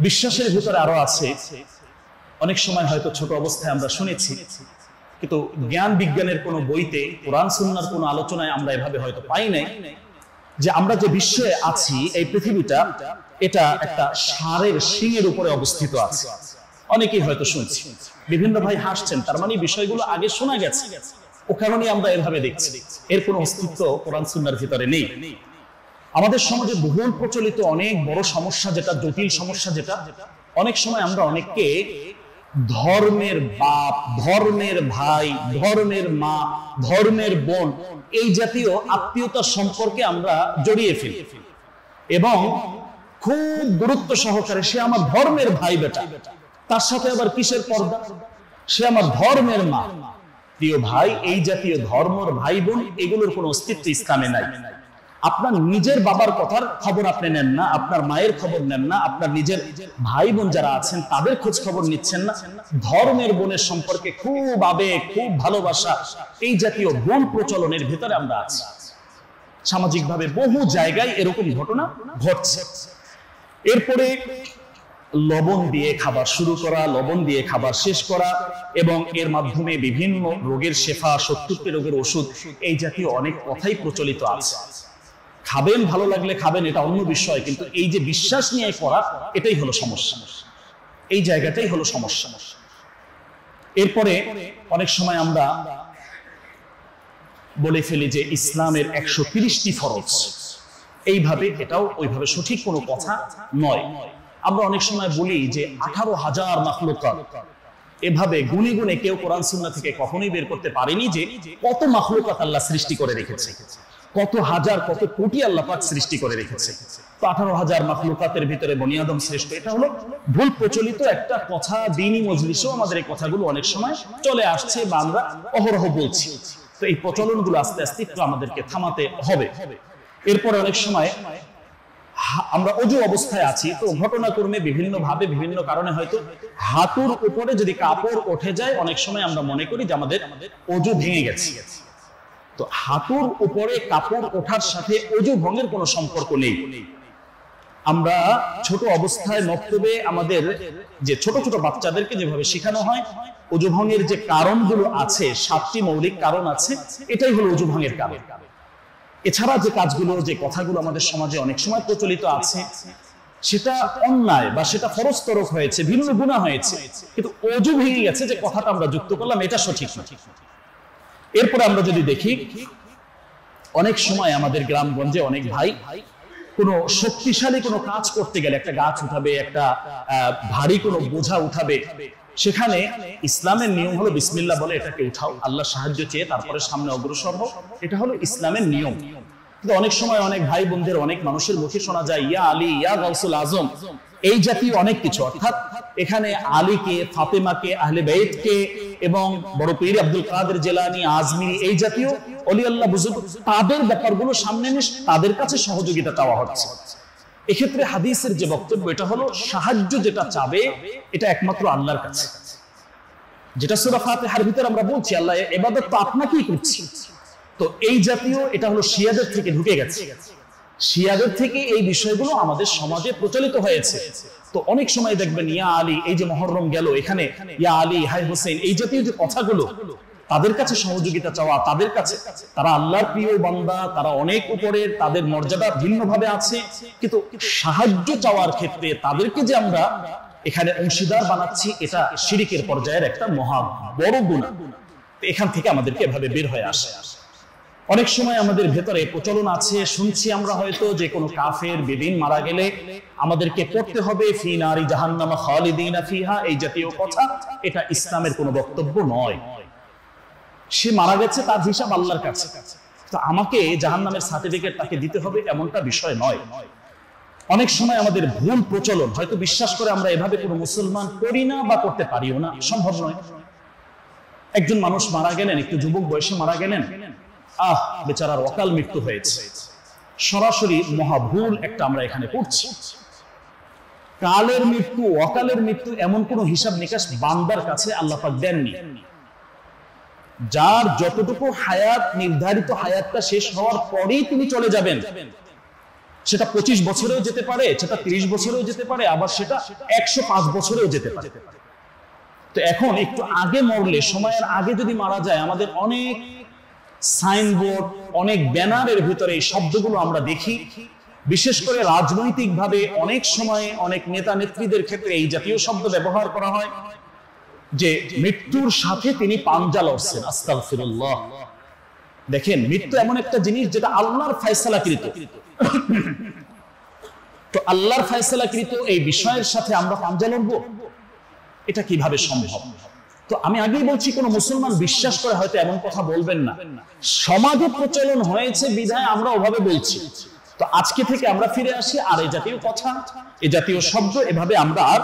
বিশ্বাসের ভিতরে আরো আছে, অনেক সময় হয়তো ছোট অবস্থায় আমরা শুনেছি, কিন্তু জ্ঞান বিজ্ঞানের কোনো বইতে, কোরআন সুন্নাহর কোনো আলোচনায় আমরা এভাবে হয়তো পাই নাই, যে আমরা যে বিশ্বে আছি, এই পৃথিবীটা এটা একটা ষাঁড়ের শিংয়ের উপরে অবস্থিত আছে। অনেকেই হয়তো শুনছি, বিভিন্ন ভাই হাসছেন, তার মানে বিষয়গুলো আগে শোনা গেছে, ও কারণে আমরা এভাবে দেখছি। এর কোনো অস্তিত্ব কোরআন সুন্নাহর ভিতরে নেই। আমাদের সমাজে বহুল প্রচলিত অনেক বড় সমস্যা, যেটা জটিল সমস্যা, যেটা অনেক সময় আমরা অনেককে ধর্মের বাপ, ধর্মের ভাই, ধর্মের মা, ধর্মের বোন, এই জাতীয় আত্মীয়তার সম্পর্কে আমরা জড়িয়ে ফেলি, এবং খুব গুরুত্ব সহকারে সে আমার ধর্মের ভাই বেটা, তার সাথে আবার কিসের পর্দা, সে আমার ধর্মের মা। প্রিয় ভাই, এই জাতীয় ধর্মের ভাই বোন এগুলোর কোনো অস্তিত্ব ইসলামে নাই। আপনার নিজের বাবার কথার খবর আপনি নেন না, আপনার মায়ের খবর নেন না, আপনার নিজের ভাই বোন যারা আছেন তাদের খোঁজ খবর নিচ্ছেন না। ধর্মের বোনের সম্পর্কে খুব আবেগ, খুব ভালোবাসা, এই জাতীয় বোন প্রচলনের ভিতরে আমরা আছি। সামাজিকভাবে বহু জায়গায় এরকম ঘটনা ঘটছে। এরপরে লবণ দিয়ে খাবার শুরু করা, লবণ দিয়ে খাবার শেষ করা, এবং এর মাধ্যমে বিভিন্ন রোগের শেফা, সত্তরটি রোগের ওষুধ, এই জাতীয় অনেক কথাই প্রচলিত আছে। খাবেন, ভালো লাগলে খাবেন, এটা অন্য বিষয়, কিন্তু এই যে বিশ্বাস নিয়ে করা, এটাই হলো সমস্যা, এই জায়গাটাই হলো সমস্যা। এরপরে অনেক সময় আমরা বলে ফেলি যে ইসলামের একশো তিরিশটি ফরজ, এইভাবে, এটাও ওইভাবে সঠিক কোনো কথা নয়। আমরা অনেক সময় বলি যে আঠারো হাজার মাখলুকাত, এভাবে গুনে গুনে কেউ কোরআন সুন্নাহ থেকে কখনোই বের করতে পারেনি যে কত মাখলুকাত আল্লাহ সৃষ্টি করে রেখেছে, কত হাজার, কত কোটি আল্লাহ পাক সৃষ্টি করে রেখেছে। তো আঠারো হাজার মাখলুকাতের ভিতরে বনি আদম শ্রেষ্ঠ, এটা হলো ভুল প্রচলিত একটা কথা। দ্বীনি মজলিসেও আমাদের এই কথাগুলো অনেক সময় চলে আসছে বা আমরা অহরহ বলছি। তো এই প্রচলনগুলো আস্তে আস্তে একটু আমাদেরকে থামাতে হবে। এরপরে অনেক সময় আমরা অজু অবস্থায় আছি, তো ঘটনাক্রমে বিভিন্ন ভাবে, বিভিন্ন কারণে হয়তো হাঁটুর উপরে যদি কাপড় উঠে যায়, অনেক সময় আমরা মনে করি যে আমাদের অজু ভেঙে গেছে। তো হাঁটুর উপরে কাপড় ওঠার সাথে অজু ভঙ্গের কোনো সম্পর্ক নেই। আমরা ছোট অবস্থায় মক্তবে আমাদের যে ছোট ছোট বাচ্চাদেরকে যেভাবে শেখানো হয়, অজু ভঙ্গের যে কারণগুলো আছে, সাতটি মৌলিক কারণ আছে, এটাই হলো অজু ভঙ্গের কারণ। এছাড়া যে কাজগুলো, যে কথাগুলো আমাদের সমাজে অনেক সময় প্রচলিত আছে, সেটা অন্যায় বা সেটা ফরজতরক হয়েছে, ভিন্ন গুনাহ হয়েছে, কিন্তু অজু ভেঙে গেছে যে কথাটা আমরা যুক্ত করলাম, এটা সঠিক না। এরপরে আমরা যদি দেখি, অনেক সময় আমাদের গ্রামগঞ্জে অনেক ভাই কোনো শক্তিশালী কোনো কাজ করতে গেলে, একটা গাছ উঠাবে, একটা ভারী কোনো বোঝা উঠাবে, সেখানে ইসলামের নিয়ম হলো বিসমিল্লাহ বলে এটাকে উঠাও, আল্লাহ সাহায্য চেয়ে তারপরে সামনে অগ্রসর হও, এটা হলো ইসলামের নিয়ম। কিন্তু অনেক সময় অনেক ভাই বোনদের, অনেক মানুষের মুখে শোনা যায় ইয়া আলী, ইয়া গাউসুল আজম, এই জাতীয় অনেক কিছু। অর্থাৎ এখানে আলীকে, ফাতেমাকে, আহলে বাইতকে এবং বড় পীর আব্দুল কাদের জিলানী, আজমিরি, এই জাতীয় ওলি আল্লাহ বুজুর্গ, তাদের ব্যাপারগুলো সামনে এনে তাদের কাছে সহযোগিতা চাওয়া হচ্ছে। এক্ষেত্রে হাদিসের যে বক্তব্য, এটা হলো সাহায্য যেটা চাবে এটা একমাত্র আল্লাহর কাছে, যেটা সূরা ফাতিহার ভিতরে আমরা বলছি, আল্লাহ ইবাদত তো আপনাকেই করছি। তো এই জাতীয়, এটা হলো শিয়াদের থেকে ঢুকে গেছে, শিয়াদের থেকে এই বিষয়গুলো আমাদের সমাজে প্রচলিত হয়েছে। তো অনেক সময় দেখবেন ইয়া আলী, এই যে মহররম গেল, এখানে ইয়া আলী, হাই হোসেন, এই জাতীয় যে কথাগুলো, তাদের কাছে সহযোগিতা চাওয়া, তাদের কাছে, তারা আল্লাহর প্রিয় বান্দা, তারা অনেক উপরের, তাদের মর্যাদা ভিন্নভাবে আছে, কিন্তু সাহায্য চাওয়ার ক্ষেত্রে তাদেরকে যে আমরা এখানে অংশীদার বানাচ্ছি, এটা শিরিকের পর্যায়ের একটা মহা বড় গুনাহ। এখান থেকে আমাদেরকে এভাবে বের হয়ে আসে। অনেক সময় আমাদের ভেতরে প্রচলন আছে, শুনছি আমরা হয়তো যে কোনো কাফের বেদিন মারা গেলে আমাদেরকে পড়তে হবে ফি নারি জাহান্নামা খালিদিনা ফিহা, এই জাতীয় কথা। এটা ইসলামের কোনো বক্তব্য নয়। সে মারা গেছে, তার হিসাব আল্লাহর কাছে, তো আমাকে জাহান্নামের সার্টিফিকেট তাকে দিতে হবে, এমনটা বিষয় নয়। অনেক সময় আমাদের ভুল প্রচলন, হয়তো বিশ্বাস করে আমরা এভাবে কোনো মুসলমান করি না বা করতে পারিও না, সম্ভব নয়। একজন মানুষ মারা গেলেন, একটু যুবক বয়সে মারা গেলেন, আহ বেচারার অকাল মৃত্যু হয়েছে, সরাসরি মহাভুল একটা আমরা এখানে করছি। কালের মৃত্যু, অকালের মৃত্যু, এমন কোন হিসাব নিকাশ বান্দার কাছে আল্লাহ পাক দেননি। যার যতটুকু হায়াত, নির্ধারিত হায়াতটা শেষ হওয়ার পরেই তিনি চলে যাবেন, সেটা পঁচিশ বছরেও যেতে পারে, সেটা তিরিশ বছরেও যেতে পারে, আবার সেটা একশো পাঁচ বছরেও যেতে পারে। তো এখন একটু আগে মরলে, সময়ের আগে যদি মারা যায়, আমাদের অনেক সাইনবোর্ড, অনেক ব্যানারের ভিতরে এই শব্দগুলো আমরা দেখি। বিশেষ করে রাজনৈতিকভাবে অনেক সময় অনেক নেতা নেত্রীদের ক্ষেত্রে এই জাতীয় শব্দ ব্যবহার করা হয় যে মৃত্যুর সাথে তিনি পাঞ্জা লড়ছেন। আস্তাগফিরুল্লাহ। দেখেন, মৃত্যু এমন একটা জিনিস যেটা আল্লাহর ফয়সালাকৃত। তো আল্লাহর ফয়সালাকৃত এই বিষয়ের সাথে আমরা পাঞ্জা লড়বো, এটা কিভাবে সম্ভব? তো আমি আগেই বলছি, কোন মুসলমান বিশ্বাস করে হয়তো এমন কথা বলবেন না, সমাজে প্রচলন হয়েছে বিধায় আমরা ওভাবে বলছি। তো আজকে থেকে আমরা ফিরে আসি, আর এই জাতীয় কথা, এই জাতীয় শব্দ এভাবে আমরা আর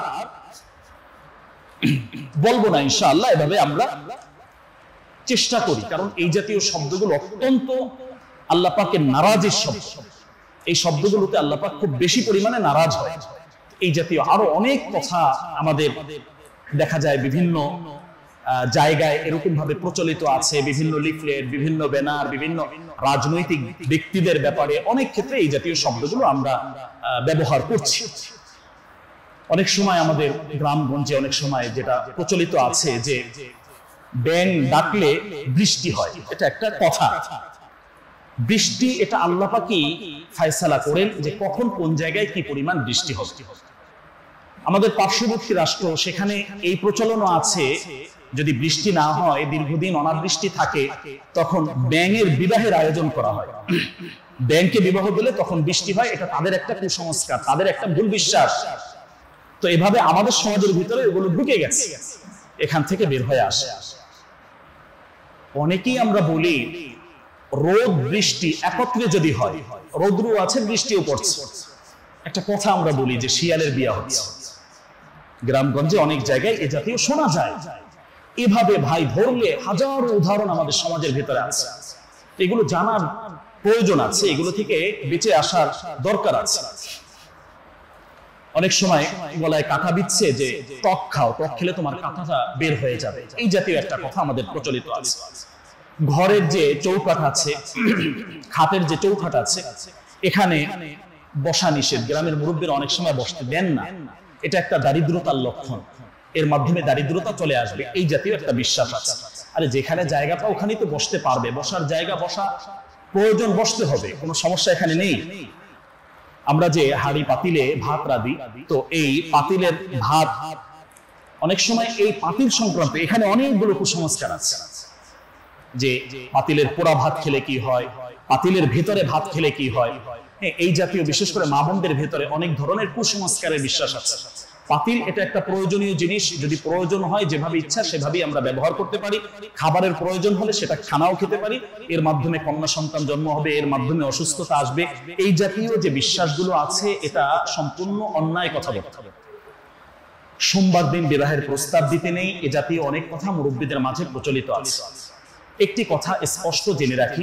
বলবো না ইনশাআল্লাহ। এভাবে আমরা চেষ্টা করি, কারণ এই জাতীয় শব্দগুলো অত্যন্ত আল্লাহ পাকের নারাজের শব্দ। এই শব্দগুলোতে আল্লাহ পাক খুব বেশি পরিমাণে নারাজ হয়। এই জাতীয় আরো অনেক কথা আমাদের দেখা যায় বিভিন্ন জায়গায় এরকম ভাবে প্রচলিত আছে, বিভিন্ন লিফলেট, বিভিন্ন ব্যানার, বিভিন্ন রাজনৈতিক ব্যক্তিদের ব্যাপারে অনেক ক্ষেত্রে এই জাতীয় শব্দগুলো আমরা ব্যবহার করছি। অনেক সময় আমাদের গ্রামগঞ্জে অনেক সময় যেটা প্রচলিত আছে যে ব্যাং ডাকলে বৃষ্টি হয়, এটা একটা কথা। বৃষ্টি এটা আল্লাহ পাকই ফয়সালা করেন যে কখন কোন জায়গায় কি পরিমাণ বৃষ্টি হবে। আমাদের পার্শ্ববর্তী রাষ্ট্র, সেখানে এই প্রচলনও আছে, যদি বৃষ্টি না হয়, দীর্ঘদিন অনাবৃষ্টি থাকে, তখন ব্যাঙের বিবাহের আয়োজন করা হয়। ব্যাংকে বিবাহ দিলে তখন বৃষ্টি হয়, এটা তাদের একটা কুসংস্কার, তাদের একটা ভুল বিশ্বাস। তো এভাবে আমাদের সমাজের ভিতরে এগুলো ঢুকে গেছে, এখান থেকে বের হয়ে আসে। অনেকেই আমরা বলি রোদ বৃষ্টি একত্রে যদি হয়, রৌদ্রও আছে বৃষ্টিও পড়ছে, একটা কথা আমরা বলি যে শিয়ালের বিয়া হচ্ছে। গ্রামগঞ্জে অনেক জায়গায় এ জাতীয় শোনা যায়। এভাবে ভাই ধরলে হাজারো উদাহরণ আমাদের সমাজের ভিতরে আছে। এগুলো জানার প্রয়োজন আছে, এগুলো থেকে বেঁচে আসার দরকার আছে। অনেক সময় গলায় কাঁটা বিচ্ছে যে টক খাও, টক খেলে তোমার কাঁটাটা বের হয়ে যাবে, এই জাতীয় একটা কথা আমাদের প্রচলিত আছে। ঘরের যে চৌকাঠ আছে, খাটের যে চৌকাঠ আছে, এখানে বসা নিষেধ। গ্রামের মুরব্বীরা অনেক সময় বসতে দেন না, এটা একটা দারিদ্রতার লক্ষণ, এর মাধ্যমে দারিদ্রতা চলে আসবে, এই জাতীয় একটা বিশ্বাস আছে। আরে যেখানে জায়গাটা ওখানেই তো বসতে পারবে, বসার জায়গা, বসা প্রয়োজন, বসতে হবে, কোনো সমস্যা এখানে নেই। আমরা যে হাড়ি পাতিলে ভাত রাঁধি, তো এই পাতিলের ভাত অনেক সময় এই পাতিল সংক্রান্ত এখানে অনেকগুলো কুসংস্কার আছে, যে পাতিলের পোড়া ভাত খেলে কি হয়, পাতিলের ভেতরে ভাত খেলে কি হয়, এই জাতীয় বিশেষ করে মা বোনদের ভেতরে অনেক ধরনের কুসংস্কারের বিশ্বাস আছে। পাতিল এটা একটা প্রয়োজনীয় জিনিস, যদি প্রয়োজন হয় যেভাবে ইচ্ছা সেভাবেই আমরা ব্যবহার করতে পারি। খাবারের প্রয়োজন হলে সেটা খানাও খেতে পারি, এর মাধ্যমে কন্যা সন্তান জন্ম হবে, এর মাধ্যমে অসুস্থতা আসবে, এই জাতীয় যে বিশ্বাসগুলো আছে এটা সম্পূর্ণ অন্যায় কথা বলতে হবে। সোমবার দিন বিবাহের প্রস্তাব দিতে নেই, এ জাতীয় অনেক কথা মুরব্বীদের মাঝে প্রচলিত আছে। একটি কথা স্পষ্ট জেনে রাখি,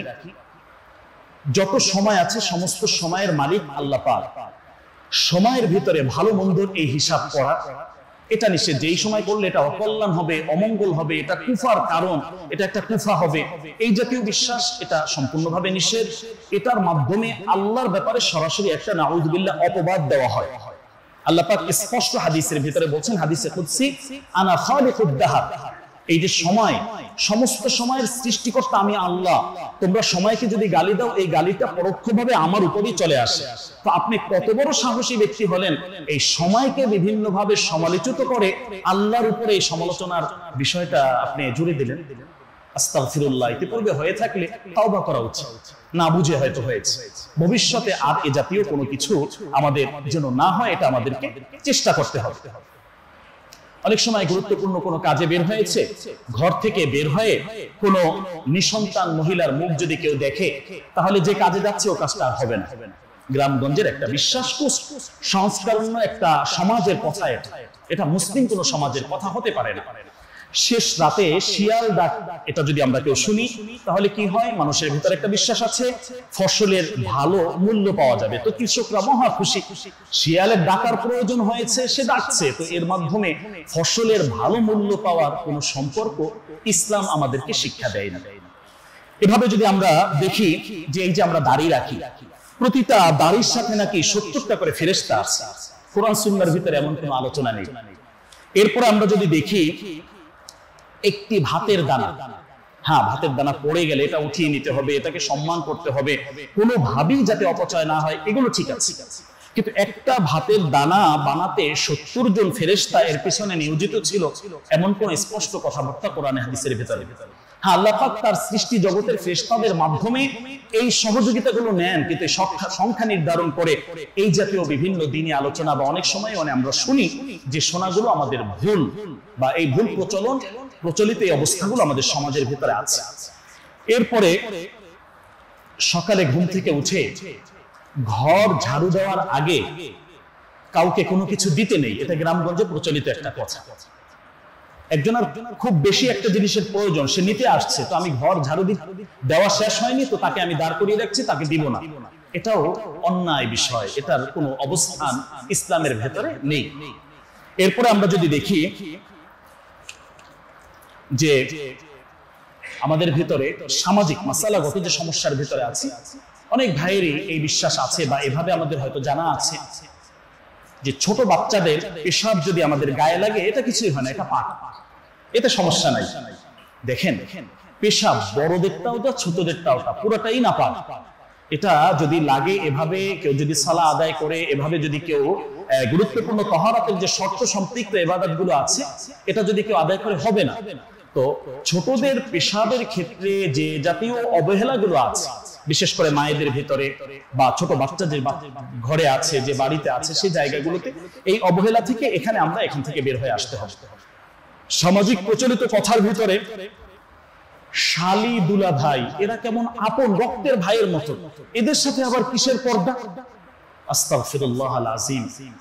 যত সময় আছে সমস্ত সময়ের মালিক আল্লাহ পাক। সময়ের ভিতরে ভালো মন্দর এই হিসাব করা এটা নিষেধ, যে এই সময় করলে এটা অকল্যাণ হবে, অমঙ্গল হবে, এটা কুফার কারণ, এটা একটা কুফা হবে, এই জাতীয় বিশ্বাস এটা সম্পূর্ণভাবে নিষেধ। এটার মাধ্যমে আল্লাহর ব্যাপারে সরাসরি একটা নাউযুবিল্লাহ অপবাদ দেওয়া হয়। আল্লাহ পাক স্পষ্ট হাদিসের ভিতরে বলছেন, হাদিসে কুদসি, আনা খালিকুদ দাহর, এই যে সময়, সমস্ত সময়ের সৃষ্টিকর্তা আমি আল্লাহ, তোমরা সময়কে যদি গালি দাও, এই গালিটা পরোক্ষভাবে আমার উপরেই চলে আসে। তো আপনি কত বড় সাহসী ব্যক্তি হলেন, এই সময়কে বিভিন্ন ভাবে সমালোচিত করে আল্লাহর উপরে এই সমালোচনার বিষয়টা আপনি জুড়ে দিলেন। আস্তাগফিরুল্লাহ। ইতিপূর্বে হয়ে থাকলে তাওবা করা উচিত, না বুঝে হয়তো হয়েছে, ভবিষ্যতে আর এ জাতীয় কোনো কিছু আমাদের যেন না হয়, এটা আমাদেরকে চেষ্টা করতে হবে। অনেক সময় গুরুত্বপূর্ণ কোনো কাজে বের হয়েছে, ঘর থেকে বের হয়ে কোনো নিঃসন্তান মহিলার মুখ যদি কেউ দেখে, তাহলে যে কাজে যাচ্ছে ও কাজটা আর হবে না। গ্রামগঞ্জের একটা বিশ্বাস, সংস্কারণ্য একটা সমাজের কথা, এটা এটা মুসলিম কোনো সমাজের কথা হতে পারে না। শেষ রাতে শিয়াল ডাক, এটা যদি আমরা কেউ শুনি তাহলে কি হয়, মানুষের ভিতরে একটা বিশ্বাস আছে ফসলের ভালো মূল্য পাওয়া যাবে, তো কৃষকরা মহা খুশি, শিয়ালের ডাকার প্রয়োজন হয়েছে, সে ডাকছে, তো এর মাধ্যমে ফসলের ভালো মূল্য পাওয়ার কোনো সম্পর্ক ইসলাম আমাদেরকে শিক্ষা দেয় না। এভাবে যদি আমরা দেখি যে এই যে আমরা দাড়ি রাখি, প্রতিটা দাড়ির সাথে নাকি সত্তরটা করে ফেরেশতা আছে। কোরআন সুন্নাহর ভিতরে এমন কোনো আলোচনা নেই। এরপর আমরা যদি দেখি একটি ভাতের দানা, হ্যাঁ ভাতের দানা পড়ে গেলে এটা উঠিয়ে নিতে হবে, এটাকে সম্মান করতে হবে, কোনোভাবেই যাতে অপচয় না হয়, এগুলো ঠিক আছে। কিন্তু একটা ভাতের দানা বানাতে সত্তর জন ফেরেশতা এর পিছনে নিয়োজিত ছিল, এমন কোন স্পষ্ট কথাবার্তা কোরআনে হাদিসের ভিতরে। হ্যাঁ, আল্লাহ পাক তার সৃষ্টি জগতের ফেরেশতাদের মাধ্যমে এই সহযোগিতাগুলো নেন, কিন্তু সংখ্যা নির্ধারণ করে এই জাতীয় বিভিন্ন দিনী আলোচনা বা অনেক সময় মানে আমরা শুনি যে শোনাগুলো আমাদের ভুল, বা এই ভুল প্রচলন প্রচলিত এই অবস্থাগুলো আমাদের সমাজের ভিতরে আছে। এরপরে সকালে ঘুম থেকে উঠে ঘর ঝাড়ু দেওয়ার আগে কাউকে কোনো কিছু দিতে নেই, এটা গ্রামগঞ্জে প্রচলিত একটা কথা। একজনের খুব বেশি একটা জিনিসের প্রয়োজন, সে নিতে আসছে, তো আমি ঘর ঝাড়ু দেওয়া শেষ হয়নি তো তাকে আমি দাঁড় করিয়ে রাখছি, তাকে দিব না, এটাও অন্যায় বিষয়, এটার কোনো অবস্থান ইসলামের ভেতরে নেই। এরপরে আমরা যদি দেখি যে আমাদের ভিতরে সামাজিক মাসালাগত যে সমস্যার ভিতরে আছে, অনেক ভাইয়েরই এই বিশ্বাস আছে বা এভাবে আমাদের হয়তো জানা আছে যে ছোট বাচ্চাদের পেশাব যদি আমাদের গায়ে লাগে এটা কিছুই হয় না, এটা পাক, এতে সমস্যা নাই। দেখেন পেশাব বড়দেরটাও ওটা ছোটদেরটাও ওটা পুরোটাই না পাক। এটা যদি লাগে এভাবে কেউ যদি সালা আদায় করে, এভাবে যদি কেউ গুরুত্বপূর্ণ তাহারাতের যে শর্ত সম্পৃক্ত ইবাদতগুলো আছে এটা যদি কেউ আদায় করে হবে না। তো ছোটদের পেশাবের ক্ষেত্রে যে জাতীয় অবহেলাগুলো আছে, বিশেষ করে মায়েদের ভিতরে বা ছোট বাচ্চা যে ঘরে আছে, যে বাড়িতে আছে, সেই জায়গাগুলোতে এই অবহেলা থেকে এখানে আমরা এখান থেকে বের হয়ে আসতে হবে। সামাজিক প্রচলিত কথার ভিতরে শালি দুলা ভাই এরা কেমন আপন রক্তের ভাইয়ের মতো, এদের সাথে আবার কিসের পর্দা? আস্তাগফিরুল্লাহ আল আযীম।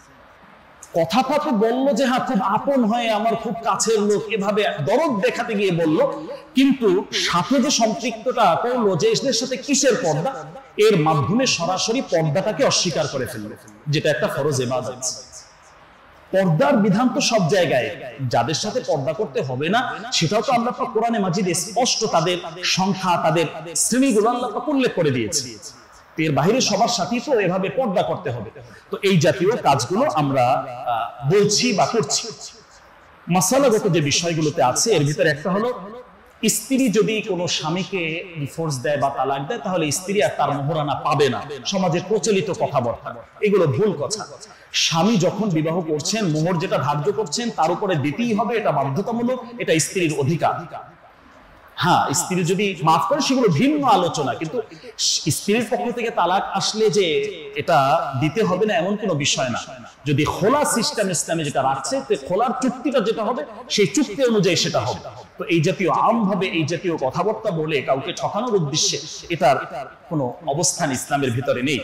কথাটা তো বললো যে হ্যাঁ খুব আপন হয়ে আমার খুব কাছের লোক, এভাবে দরদ দেখাতে গিয়ে বলল, কিন্তু সাথে যে সম্পৃক্তটা করলো যে এদের সাথে কিসের পর্দা, এর মাধ্যমে সরাসরি পর্দাটাকে অস্বীকার করে ফেললো, যেটা একটা ফরজ ইবাদত। পর্দার বিধান তো সব জায়গায়, যাদের সাথে পর্দা করতে হবে না সেটাও তো আল্লাহ পাক কোরআনে মাজিদে স্পষ্ট তাদের সংখ্যা, তাদের শ্রেণীগুলো আল্লাহ পাক উল্লেখ করে দিয়েছে। এর বাইরে সবার সাথেই তো এভাবে পর্দা করতে হবে। তো এই জাতীয় কাজগুলো আমরা বলছি বা করছি। মাসালাগত যে বিষয়গুলোতে আছে এর ভিতরে একটা হলো, স্ত্রী যদি কোনো স্বামীকে ডিভোর্স দেয় বা তালাক দেয় তাহলে স্ত্রী আর তার মোহরানা পাবে না, সমাজে প্রচলিত কথাবার্তা, এগুলো ভুল কথা। স্বামী যখন বিবাহ করছেন মোহর যেটা ধার্য করছেন তার উপরে দিতেই হবে, এটা বাধ্যতামূলক, এটা স্ত্রীর অধিকার। হ্যাঁ, স্ত্রী যদি মাফ করে সেগুলো ভিন্ন আলোচনা, কিন্তু স্ত্রীর পক্ষ থেকে তালাক আসলে যে এটা দিতে হবে না এমন কোনো বিষয় না। যদি খোলা সিস্টেম ইসলামে যেটা রাখছে, খোলার চুক্তিটা যেটা হবে সেই চুক্তি অনুযায়ী সেটা হবে। তো এই জাতীয় আমভাবে এই জাতীয় কথাবার্তা বলে কাউকে ঠকানোর উদ্দেশ্যে এটার কোনো অবস্থান ইসলামের ভিতরে নেই।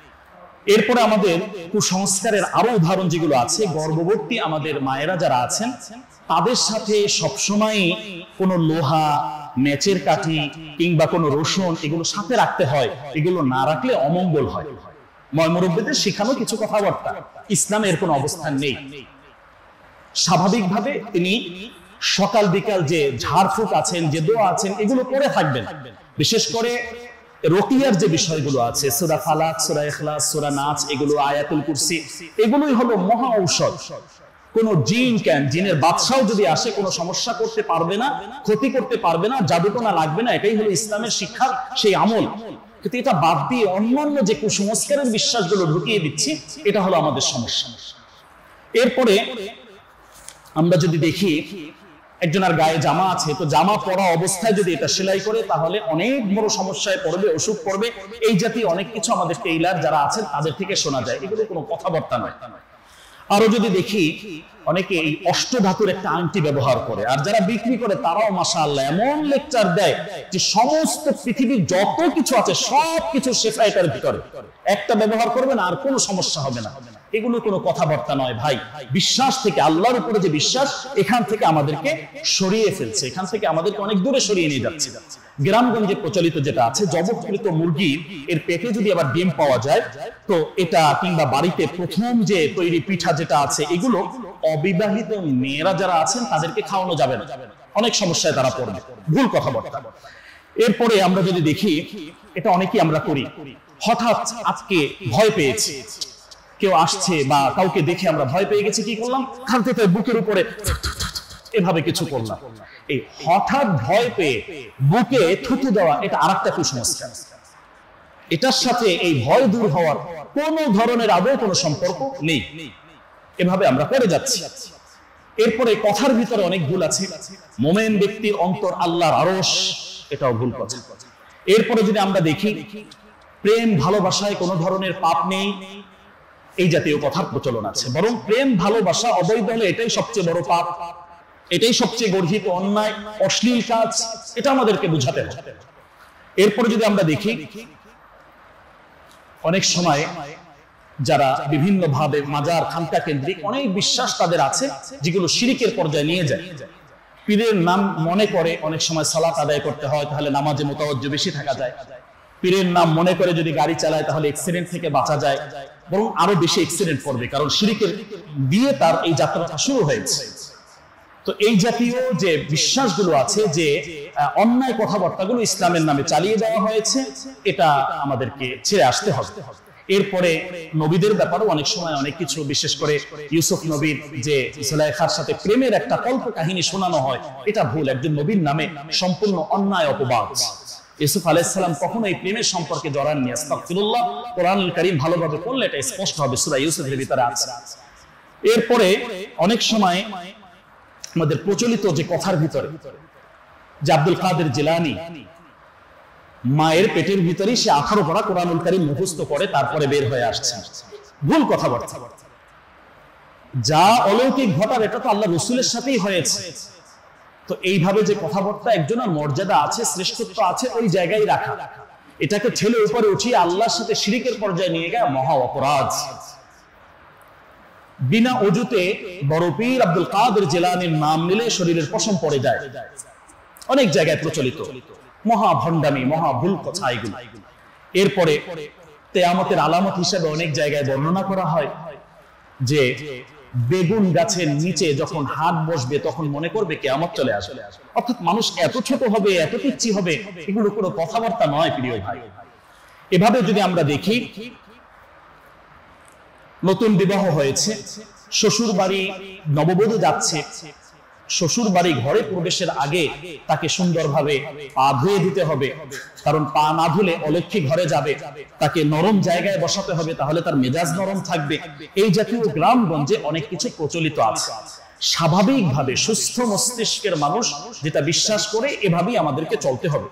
এরপরে আমাদের কুসংস্কারের আরো উদাহরণ যেগুলো আছে, গর্ভবতী আমাদের মায়েরা যারা আছেন তাদের সাথে সবসময় কোনো লোহা, মেচের কাঠি কিংবা কোনো রসুন এগুলো সাথে রাখতে হয়, এগুলো না রাখলে অমঙ্গল হয়। ময়মুরব্বীদের শেখানো কিছু কথাবার্তা, ইসলামের কোনো অবস্থান নেই। স্বাভাবিকভাবে তিনি সকাল বিকাল যে ঝাড়ফুঁক আছেন, যে দোয়া আছেন, এগুলো করে থাকবেন। বিশেষ করে রকিয়ার যে বিষয়গুলো আছে, সূরা ফালাক, সূরা ইখলাস, সূরা নাস, এগুলো আয়াতুল কুরসি, এগুলোই হলো মহা ঔষধ। কোন জিন কেন, জিনের বাদশাও যদি আসে কোনো সমস্যা করতে পারবে না, ক্ষতি করতে পারবে না, জাদুটোনা লাগবে না, এটাই হলো ইসলামের শিক্ষার সেই আমল। কিন্তু এটা বাদ দিয়ে অন্যান্য যে কুসংস্কারের বিশ্বাসগুলো ঢুকিয়ে দিচ্ছি, এটা হলো আমাদের সমস্যা। এরপরে আমরা যদি দেখি একজনের গায়ে জামা আছে, তো জামা পরা অবস্থায় যদি এটা সেলাই করে তাহলে অনেক বড় সমস্যায় পড়বে, অসুখ পড়বে, এই জাতীয় অনেক কিছু আমাদের টেইলার যারা আছেন তাদের থেকে শোনা যায়, এগুলো কোনো কথাবার্তা নয়। আরো যদি দেখি অনেকে এই অষ্টধাতুর একটা আংটি ব্যবহার করে, আর যারা বিক্রি করে তারাও মাশাআল্লাহ এমন লেকচার দেয় যে সমস্ত পৃথিবীর যত কিছু আছে সব কিছু শেফা এটার ভিতরে, একটা ব্যবহার করবেন আর কোনো সমস্যা হবে না। এগুলো কোনো কথাবার্তা নয় ভাই। বিশ্বাস থেকে, আল্লাহর উপরে যে বিশ্বাস, এখান থেকে আমাদেরকে সরিয়ে ফেলছে, এখান থেকে আমাদেরকে অনেক দূরে সরিয়ে নিয়ে যাচ্ছে। গ্রামগঞ্জে প্রচলিত যেটা আছে, জবকৃত মুরগির এর পেটে যদি আবার ডিম পাওয়া যায় তো এটা, কিংবা বাড়িতে প্রথম যে তৈরি পিঠা যেটা আছে, এগুলো অবিবাহিত মেয়েরা যারা আছেন তাদেরকে খাওয়ানো যাবে না, অনেক সমস্যায় তারা পড়বে, ভুল কথাবার্তা। এরপরে আমরা যদি দেখি, এটা অনেকেই আমরা করি, হঠাৎ আজকে ভয় পেয়েছি, কেউ আসছে বা কাউকে দেখে আমরা ভয় পেয়ে গেছি, কি করলাম, খালতে বুকের উপরে এভাবে কিছু করলাম। এই হঠাৎ ভয় পেয়ে বুকে থুতু দেওয়া এটা আরেকটা কুসংস্কার। এটার সাথে এই ভয় দূর হওয়ার কোন ধরনের আদৌ কোনো সম্পর্ক নেই। এভাবে আমরা করে যাচ্ছি। এরপরে কথার ভিতরে অনেক ভুল আছে। মোমেন ব্যক্তির অন্তর আল্লাহর আরশ, এটাও ভুল কথা। এরপরে যদি আমরা দেখি প্রেম ভালোবাসায় কোনো ধরনের পাপ নেই, এই জাতীয় কথার প্রচলন আছে। বরং প্রেম ভালোবাসা অবৈধ হলে এটাই সবচেয়ে বড় পাপ, এটাই সবচেয়ে গর্হিত অন্যায়, অশ্লীল কাজ, এটা আমাদেরকে বুঝাতে হবে। এরপরে যদি আমরা দেখি অনেক সময় যারা বিভিন্ন ভাবে মাজার খানকা কেন্দ্রিক অনেক বিশ্বাস তাদের আছে যেগুলো শিরকের পর্যায়ে নিয়ে যায়। পীরের নাম মনে করে অনেক সময় সালাত আদায় করতে হয়, তাহলে নামাজে মোতাওয়াজ্জো বেশি থাকা যায়। পীরের নাম মনে করে যদি গাড়ি চালায় তাহলে অ্যাক্সিডেন্ট থেকে বাঁচা যায়, বরং আরো বেশি অ্যাক্সিডেন্ট করবে, কারণ শিরকের দিয়ে তার এই যাত্রাটা শুরু হয়েছে। তো এই জাতীয় যে বিশ্বাসগুলো আছে, যে অন্যায় কথাবার্তাগুলো ইসলামের নামে চালিয়ে দেওয়া হয়েছে, এটা আমাদেরকে ছেড়ে আসতে হবে। এরপরে নবীদের ব্যাপারেও অনেক সময় অনেক কিছু, বিশেষ করে ইউসুফ নবীর যে সুলাইখার সাথে প্রেমের একটা কল্প কাহিনী শোনানো হয়, এটা ভুল, একজন নবীর নামে সম্পূর্ণ অন্যায় অপবাদ। ইউসুফ আলাইহিস সালাম কখনো এই প্রেমের সম্পর্কে জড়াননি। আস্তাগফিরুল্লাহ, কোরআনুল কারীম ভালোভাবে পড়লে এটা স্পষ্ট হবে, সূরা ইউসুফের ভিতরে আছে। এরপরে অনেক সময় আমাদের প্রচলিত যে কথার ভিতরে যে আব্দুল কাদের জিলানী মায়ের পেটের ভিতরে সে আঠারো পড়া কোরআনুল কারীম মুখস্থ করে তারপরে বের হয়ে আসছে, ভুল কথাবার্তা। যা অলৌকিক ঘটার এটা তো আল্লাহ রাসূলের সাথেই হয়েছে। তো এইভাবে যে কথাবার্তা, একজনের মর্যাদা আছে, শ্রেষ্ঠত্ব আছে, ওই জায়গায় রাখা, এটাকে ঠেলে উপরে উঠিয়ে আল্লাহর সাথে শিরকের পর্যায়ে নিয়ে গেলে মহা অপরাধ। বিনা অজুতে বড় পীর আব্দুল কাদের জিলানীর নাম নিলে শরীরের পশম পড়ে যায়, অনেক জায়গায় প্রচলিত মহা ভণ্ডামি, মহা ভুল কথা এগুলো। এরপরে কিয়ামতের আলামত হিসেবে অনেক জায়গায় বর্ণনা করা হয় যে বেগুন গাছের নিচে যখন হাত বসবে তখন মনে করবে কিয়ামত চলে আসবে। অর্থাৎ মানুষ এত ছোট হবে, এত পিচ্ছি হবে, এগুলো কোনো কথাবার্তা নয় প্রিয় ভাই। এভাবে যদি আমরা দেখি, নতুন বিবাহ হয়েছে, শ্বশুর বাড়ি নববধূ যাচ্ছে, শ্বশুর বাড়ি ঘরে প্রবেশের আগে তাকে সুন্দরভাবে পা ধুয়ে দিতে হবে, কারণ পা না ধুলে অলক্ষী ঘরে যাবে, তাকে নরম জায়গায় বসাতে হবে, তাহলে তার মেজাজ নরম থাকবে। এই জাতীয় গ্রামগঞ্জে অনেক কিছু প্রচলিত আছে। স্বাভাবিকভাবে সুস্থ মস্তিষ্কের মানুষ যেটা বিশ্বাস করে, এভাবেই আমাদেরকে চলতে হবে।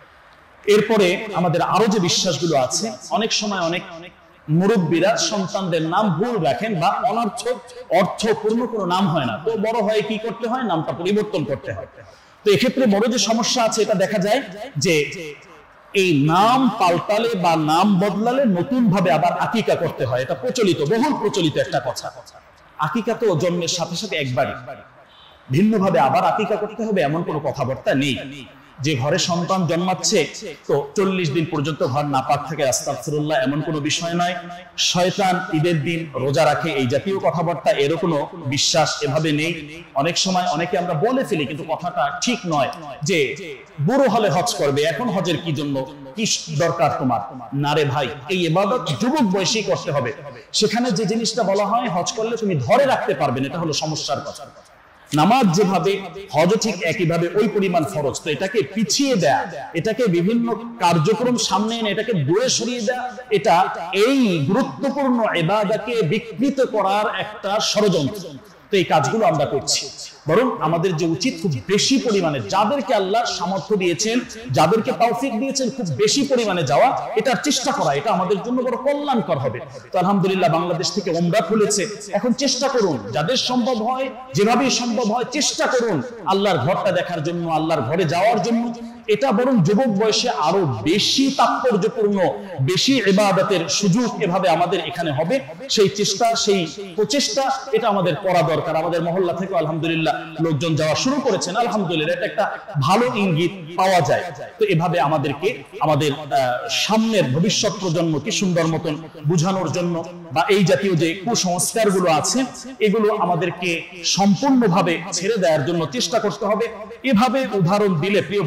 এরপরে আমাদের আরো যে বিশ্বাসগুলো আছে, অনেক সময় অনেক মুরব্বীরা সন্তানদের নাম ভুল রাখেন বা অনর্থক অর্থপূর্ণ কোনো নাম হয় না, তো বড় হয়ে কি করতে হয়, নামটা পরিবর্তন করতে হয়। তো এক্ষেত্রে বড় যে সমস্যা আছে, এটা দেখা যায় যে এই নাম পাল্টালে বা নাম বদলালে নতুন ভাবে আবার আকিকা করতে হয়। এটা প্রচলিত, বহুল প্রচলিত একটা কথা। আকিকা তো জন্মের সাথে সাথে একবারই, ভিন্নভাবে আবার আকিকা করতে হবে এমন কোনো কথাবার্তা নেই। যে ঘরে সন্তান জন্মাচ্ছে তো চল্লিশ দিন পর্যন্ত ঘর নাপাক থাকে, আস্তাগফিরুল্লাহ, এমন কোনো বিষয় নয়। শয়তান ঈদের দিন রোজা রাখে, এই জাতীয় কথাবার্তা, এরও কোনো বিশ্বাস এভাবে নেই। অনেক সময় অনেকে আমরা বলে ফেলি, কিন্তু কথাটা ঠিক নয়, যে বুড়ো হলে হজ করবে, এখন হজের কি জন্য, কি দরকার তোমার? না রে ভাই, এই ইবাদত যুবক বয়সেই করতে হবে। সেখানে যে জিনিসটা বলা হয় হজ করলে তুমি ধরে রাখতে পারবেন, এটা হলো সমস্যার কথা। নামাজ যেভাবে, হজ ঠিক একইভাবে ওই পরিমাণ ফরজ। তো এটাকে পিছিয়ে দেয়া, এটাকে বিভিন্ন কার্যক্রম সামনে এনে এটাকে দূরে সরিয়ে দেয়া, এটা এই গুরুত্বপূর্ণ ইবাদতকে বিকৃত করার একটা ষড়যন্ত্র। তো এই কাজগুলো আমরা করছি। বরং আমাদের যে উচিত, খুব বেশি পরিমাণে যাদেরকে আল্লাহ সামর্থ্য দিয়েছেন, যাদেরকে তৌফিক দিয়েছেন, খুব বেশি পরিমাণে যাওয়া, এটার চেষ্টা করা, এটা আমাদের জন্য বড় কল্যাণকর হবে। তো আলহামদুলিল্লাহ বাংলাদেশ থেকে উমরা খুলেছে, এখন চেষ্টা করুন, যাদের সম্ভব হয়, যেভাবেই সম্ভব হয় চেষ্টা করুন আল্লাহর ঘরটা দেখার জন্য, আল্লাহর ঘরে যাওয়ার জন্য। এটা বরং যুবক বয়সে আরো বেশি তাৎপর্যপূর্ণ, বেশি ইবাদতের সুযোগ এভাবে আমাদের এখানে হবে। সেই চেষ্টা, সেই প্রচেষ্টা, এটা আমাদের করা দরকার। আমাদের মহল্লা থেকে আলহামদুলিল্লাহ লোকজন যাওয়া শুরু করেছেন, আলহামদুলিল্লাহ, এটা একটা ভালো ইঙ্গিত পাওয়া যায়। তো এভাবে আমাদেরকে আমাদের সামনের ভবিষ্যৎ প্রজন্মকে সুন্দর মতন বুঝানোর জন্য, বা এই জাতীয় যে কুসংস্কার গুলো আছে এগুলো আমাদেরকে সম্পূর্ণভাবে ছেড়ে দেওয়ার জন্য চেষ্টা করতে হবে। এভাবে উদাহরণ দিলে প্রিয় ভাই, এখানে আরো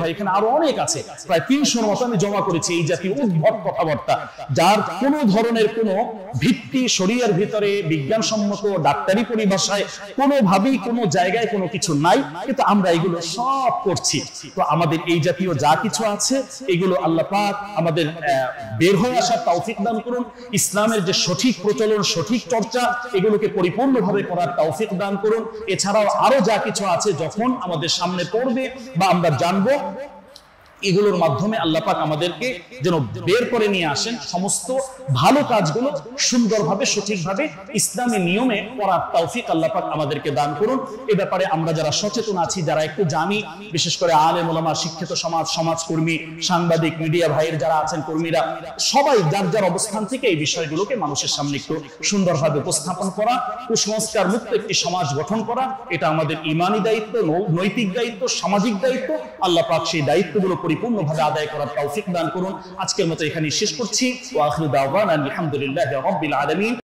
অনেক আছে, প্রায় তিনশোর মতো আমি জমা করেছি এই জাতীয় উদ্ভট কথাবার্তা, যার কোনো ধরনের কোনো ভিত্তি শরীয়তের ভিতরে বিজ্ঞানসম্মত ডাক্তারি পরিভাষায় কোনোভাবেই কোনো জায়গায় কোনো কিছু নাই, কিন্তু আমরা এগুলো সব করছি। তো আমাদের এই জাতীয় যা কিছু আছে এগুলো আল্লাহ পাক আমাদের বের হয়ে আসার তৌফিক দান করুন। ইসলামের যে সঠিক প্রচলন, সঠিক চর্চা, এগুলোকে পরিপূর্ণভাবে করার তৌফিক দান করুন। এছাড়াও আরো যা কিছু আছে যখন আমাদের সামনে পড়বে বা আমরা জানবো, এগুলোর মাধ্যমে আল্লাহ পাক আমাদেরকে যেন বের করে নিয়ে আসেন সমস্ত ভালো কাজগুলো সুন্দরভাবে সঠিকভাবে ইসলামী নিয়মে করার তৌফিক আল্লাহ পাক আমাদেরকে দান করুন। এ ব্যাপারে আমরা যারা সচেতন আছি, যারা একটু জানি, বিশেষ করে আলেম ওলামা, শিক্ষিত সমাজ, সমাজকর্মী, সাংবাদিক, মিডিয়া ভাইয়ের যারা আছেন, কর্মীরা, সবাই যার যার অবস্থান থেকে এই বিষয়গুলোকে মানুষের সামনে একটু সুন্দরভাবে উপস্থাপন করা, কুসংস্কার মুক্ত একটি সমাজ গঠন করা, এটা আমাদের ইমানি দায়িত্ব, নৈতিক দায়িত্ব, সামাজিক দায়িত্ব। আল্লাহ পাক সেই দায়িত্বগুলো পরিপূর্ণভাবে আদায় করার তৌফিক দান করুন। আজকের মতো এখানেই শেষ করছি। ওয়া আখিরু দাওয়ানা আলহামদুলিল্লাহি রাব্বিল আলামিন।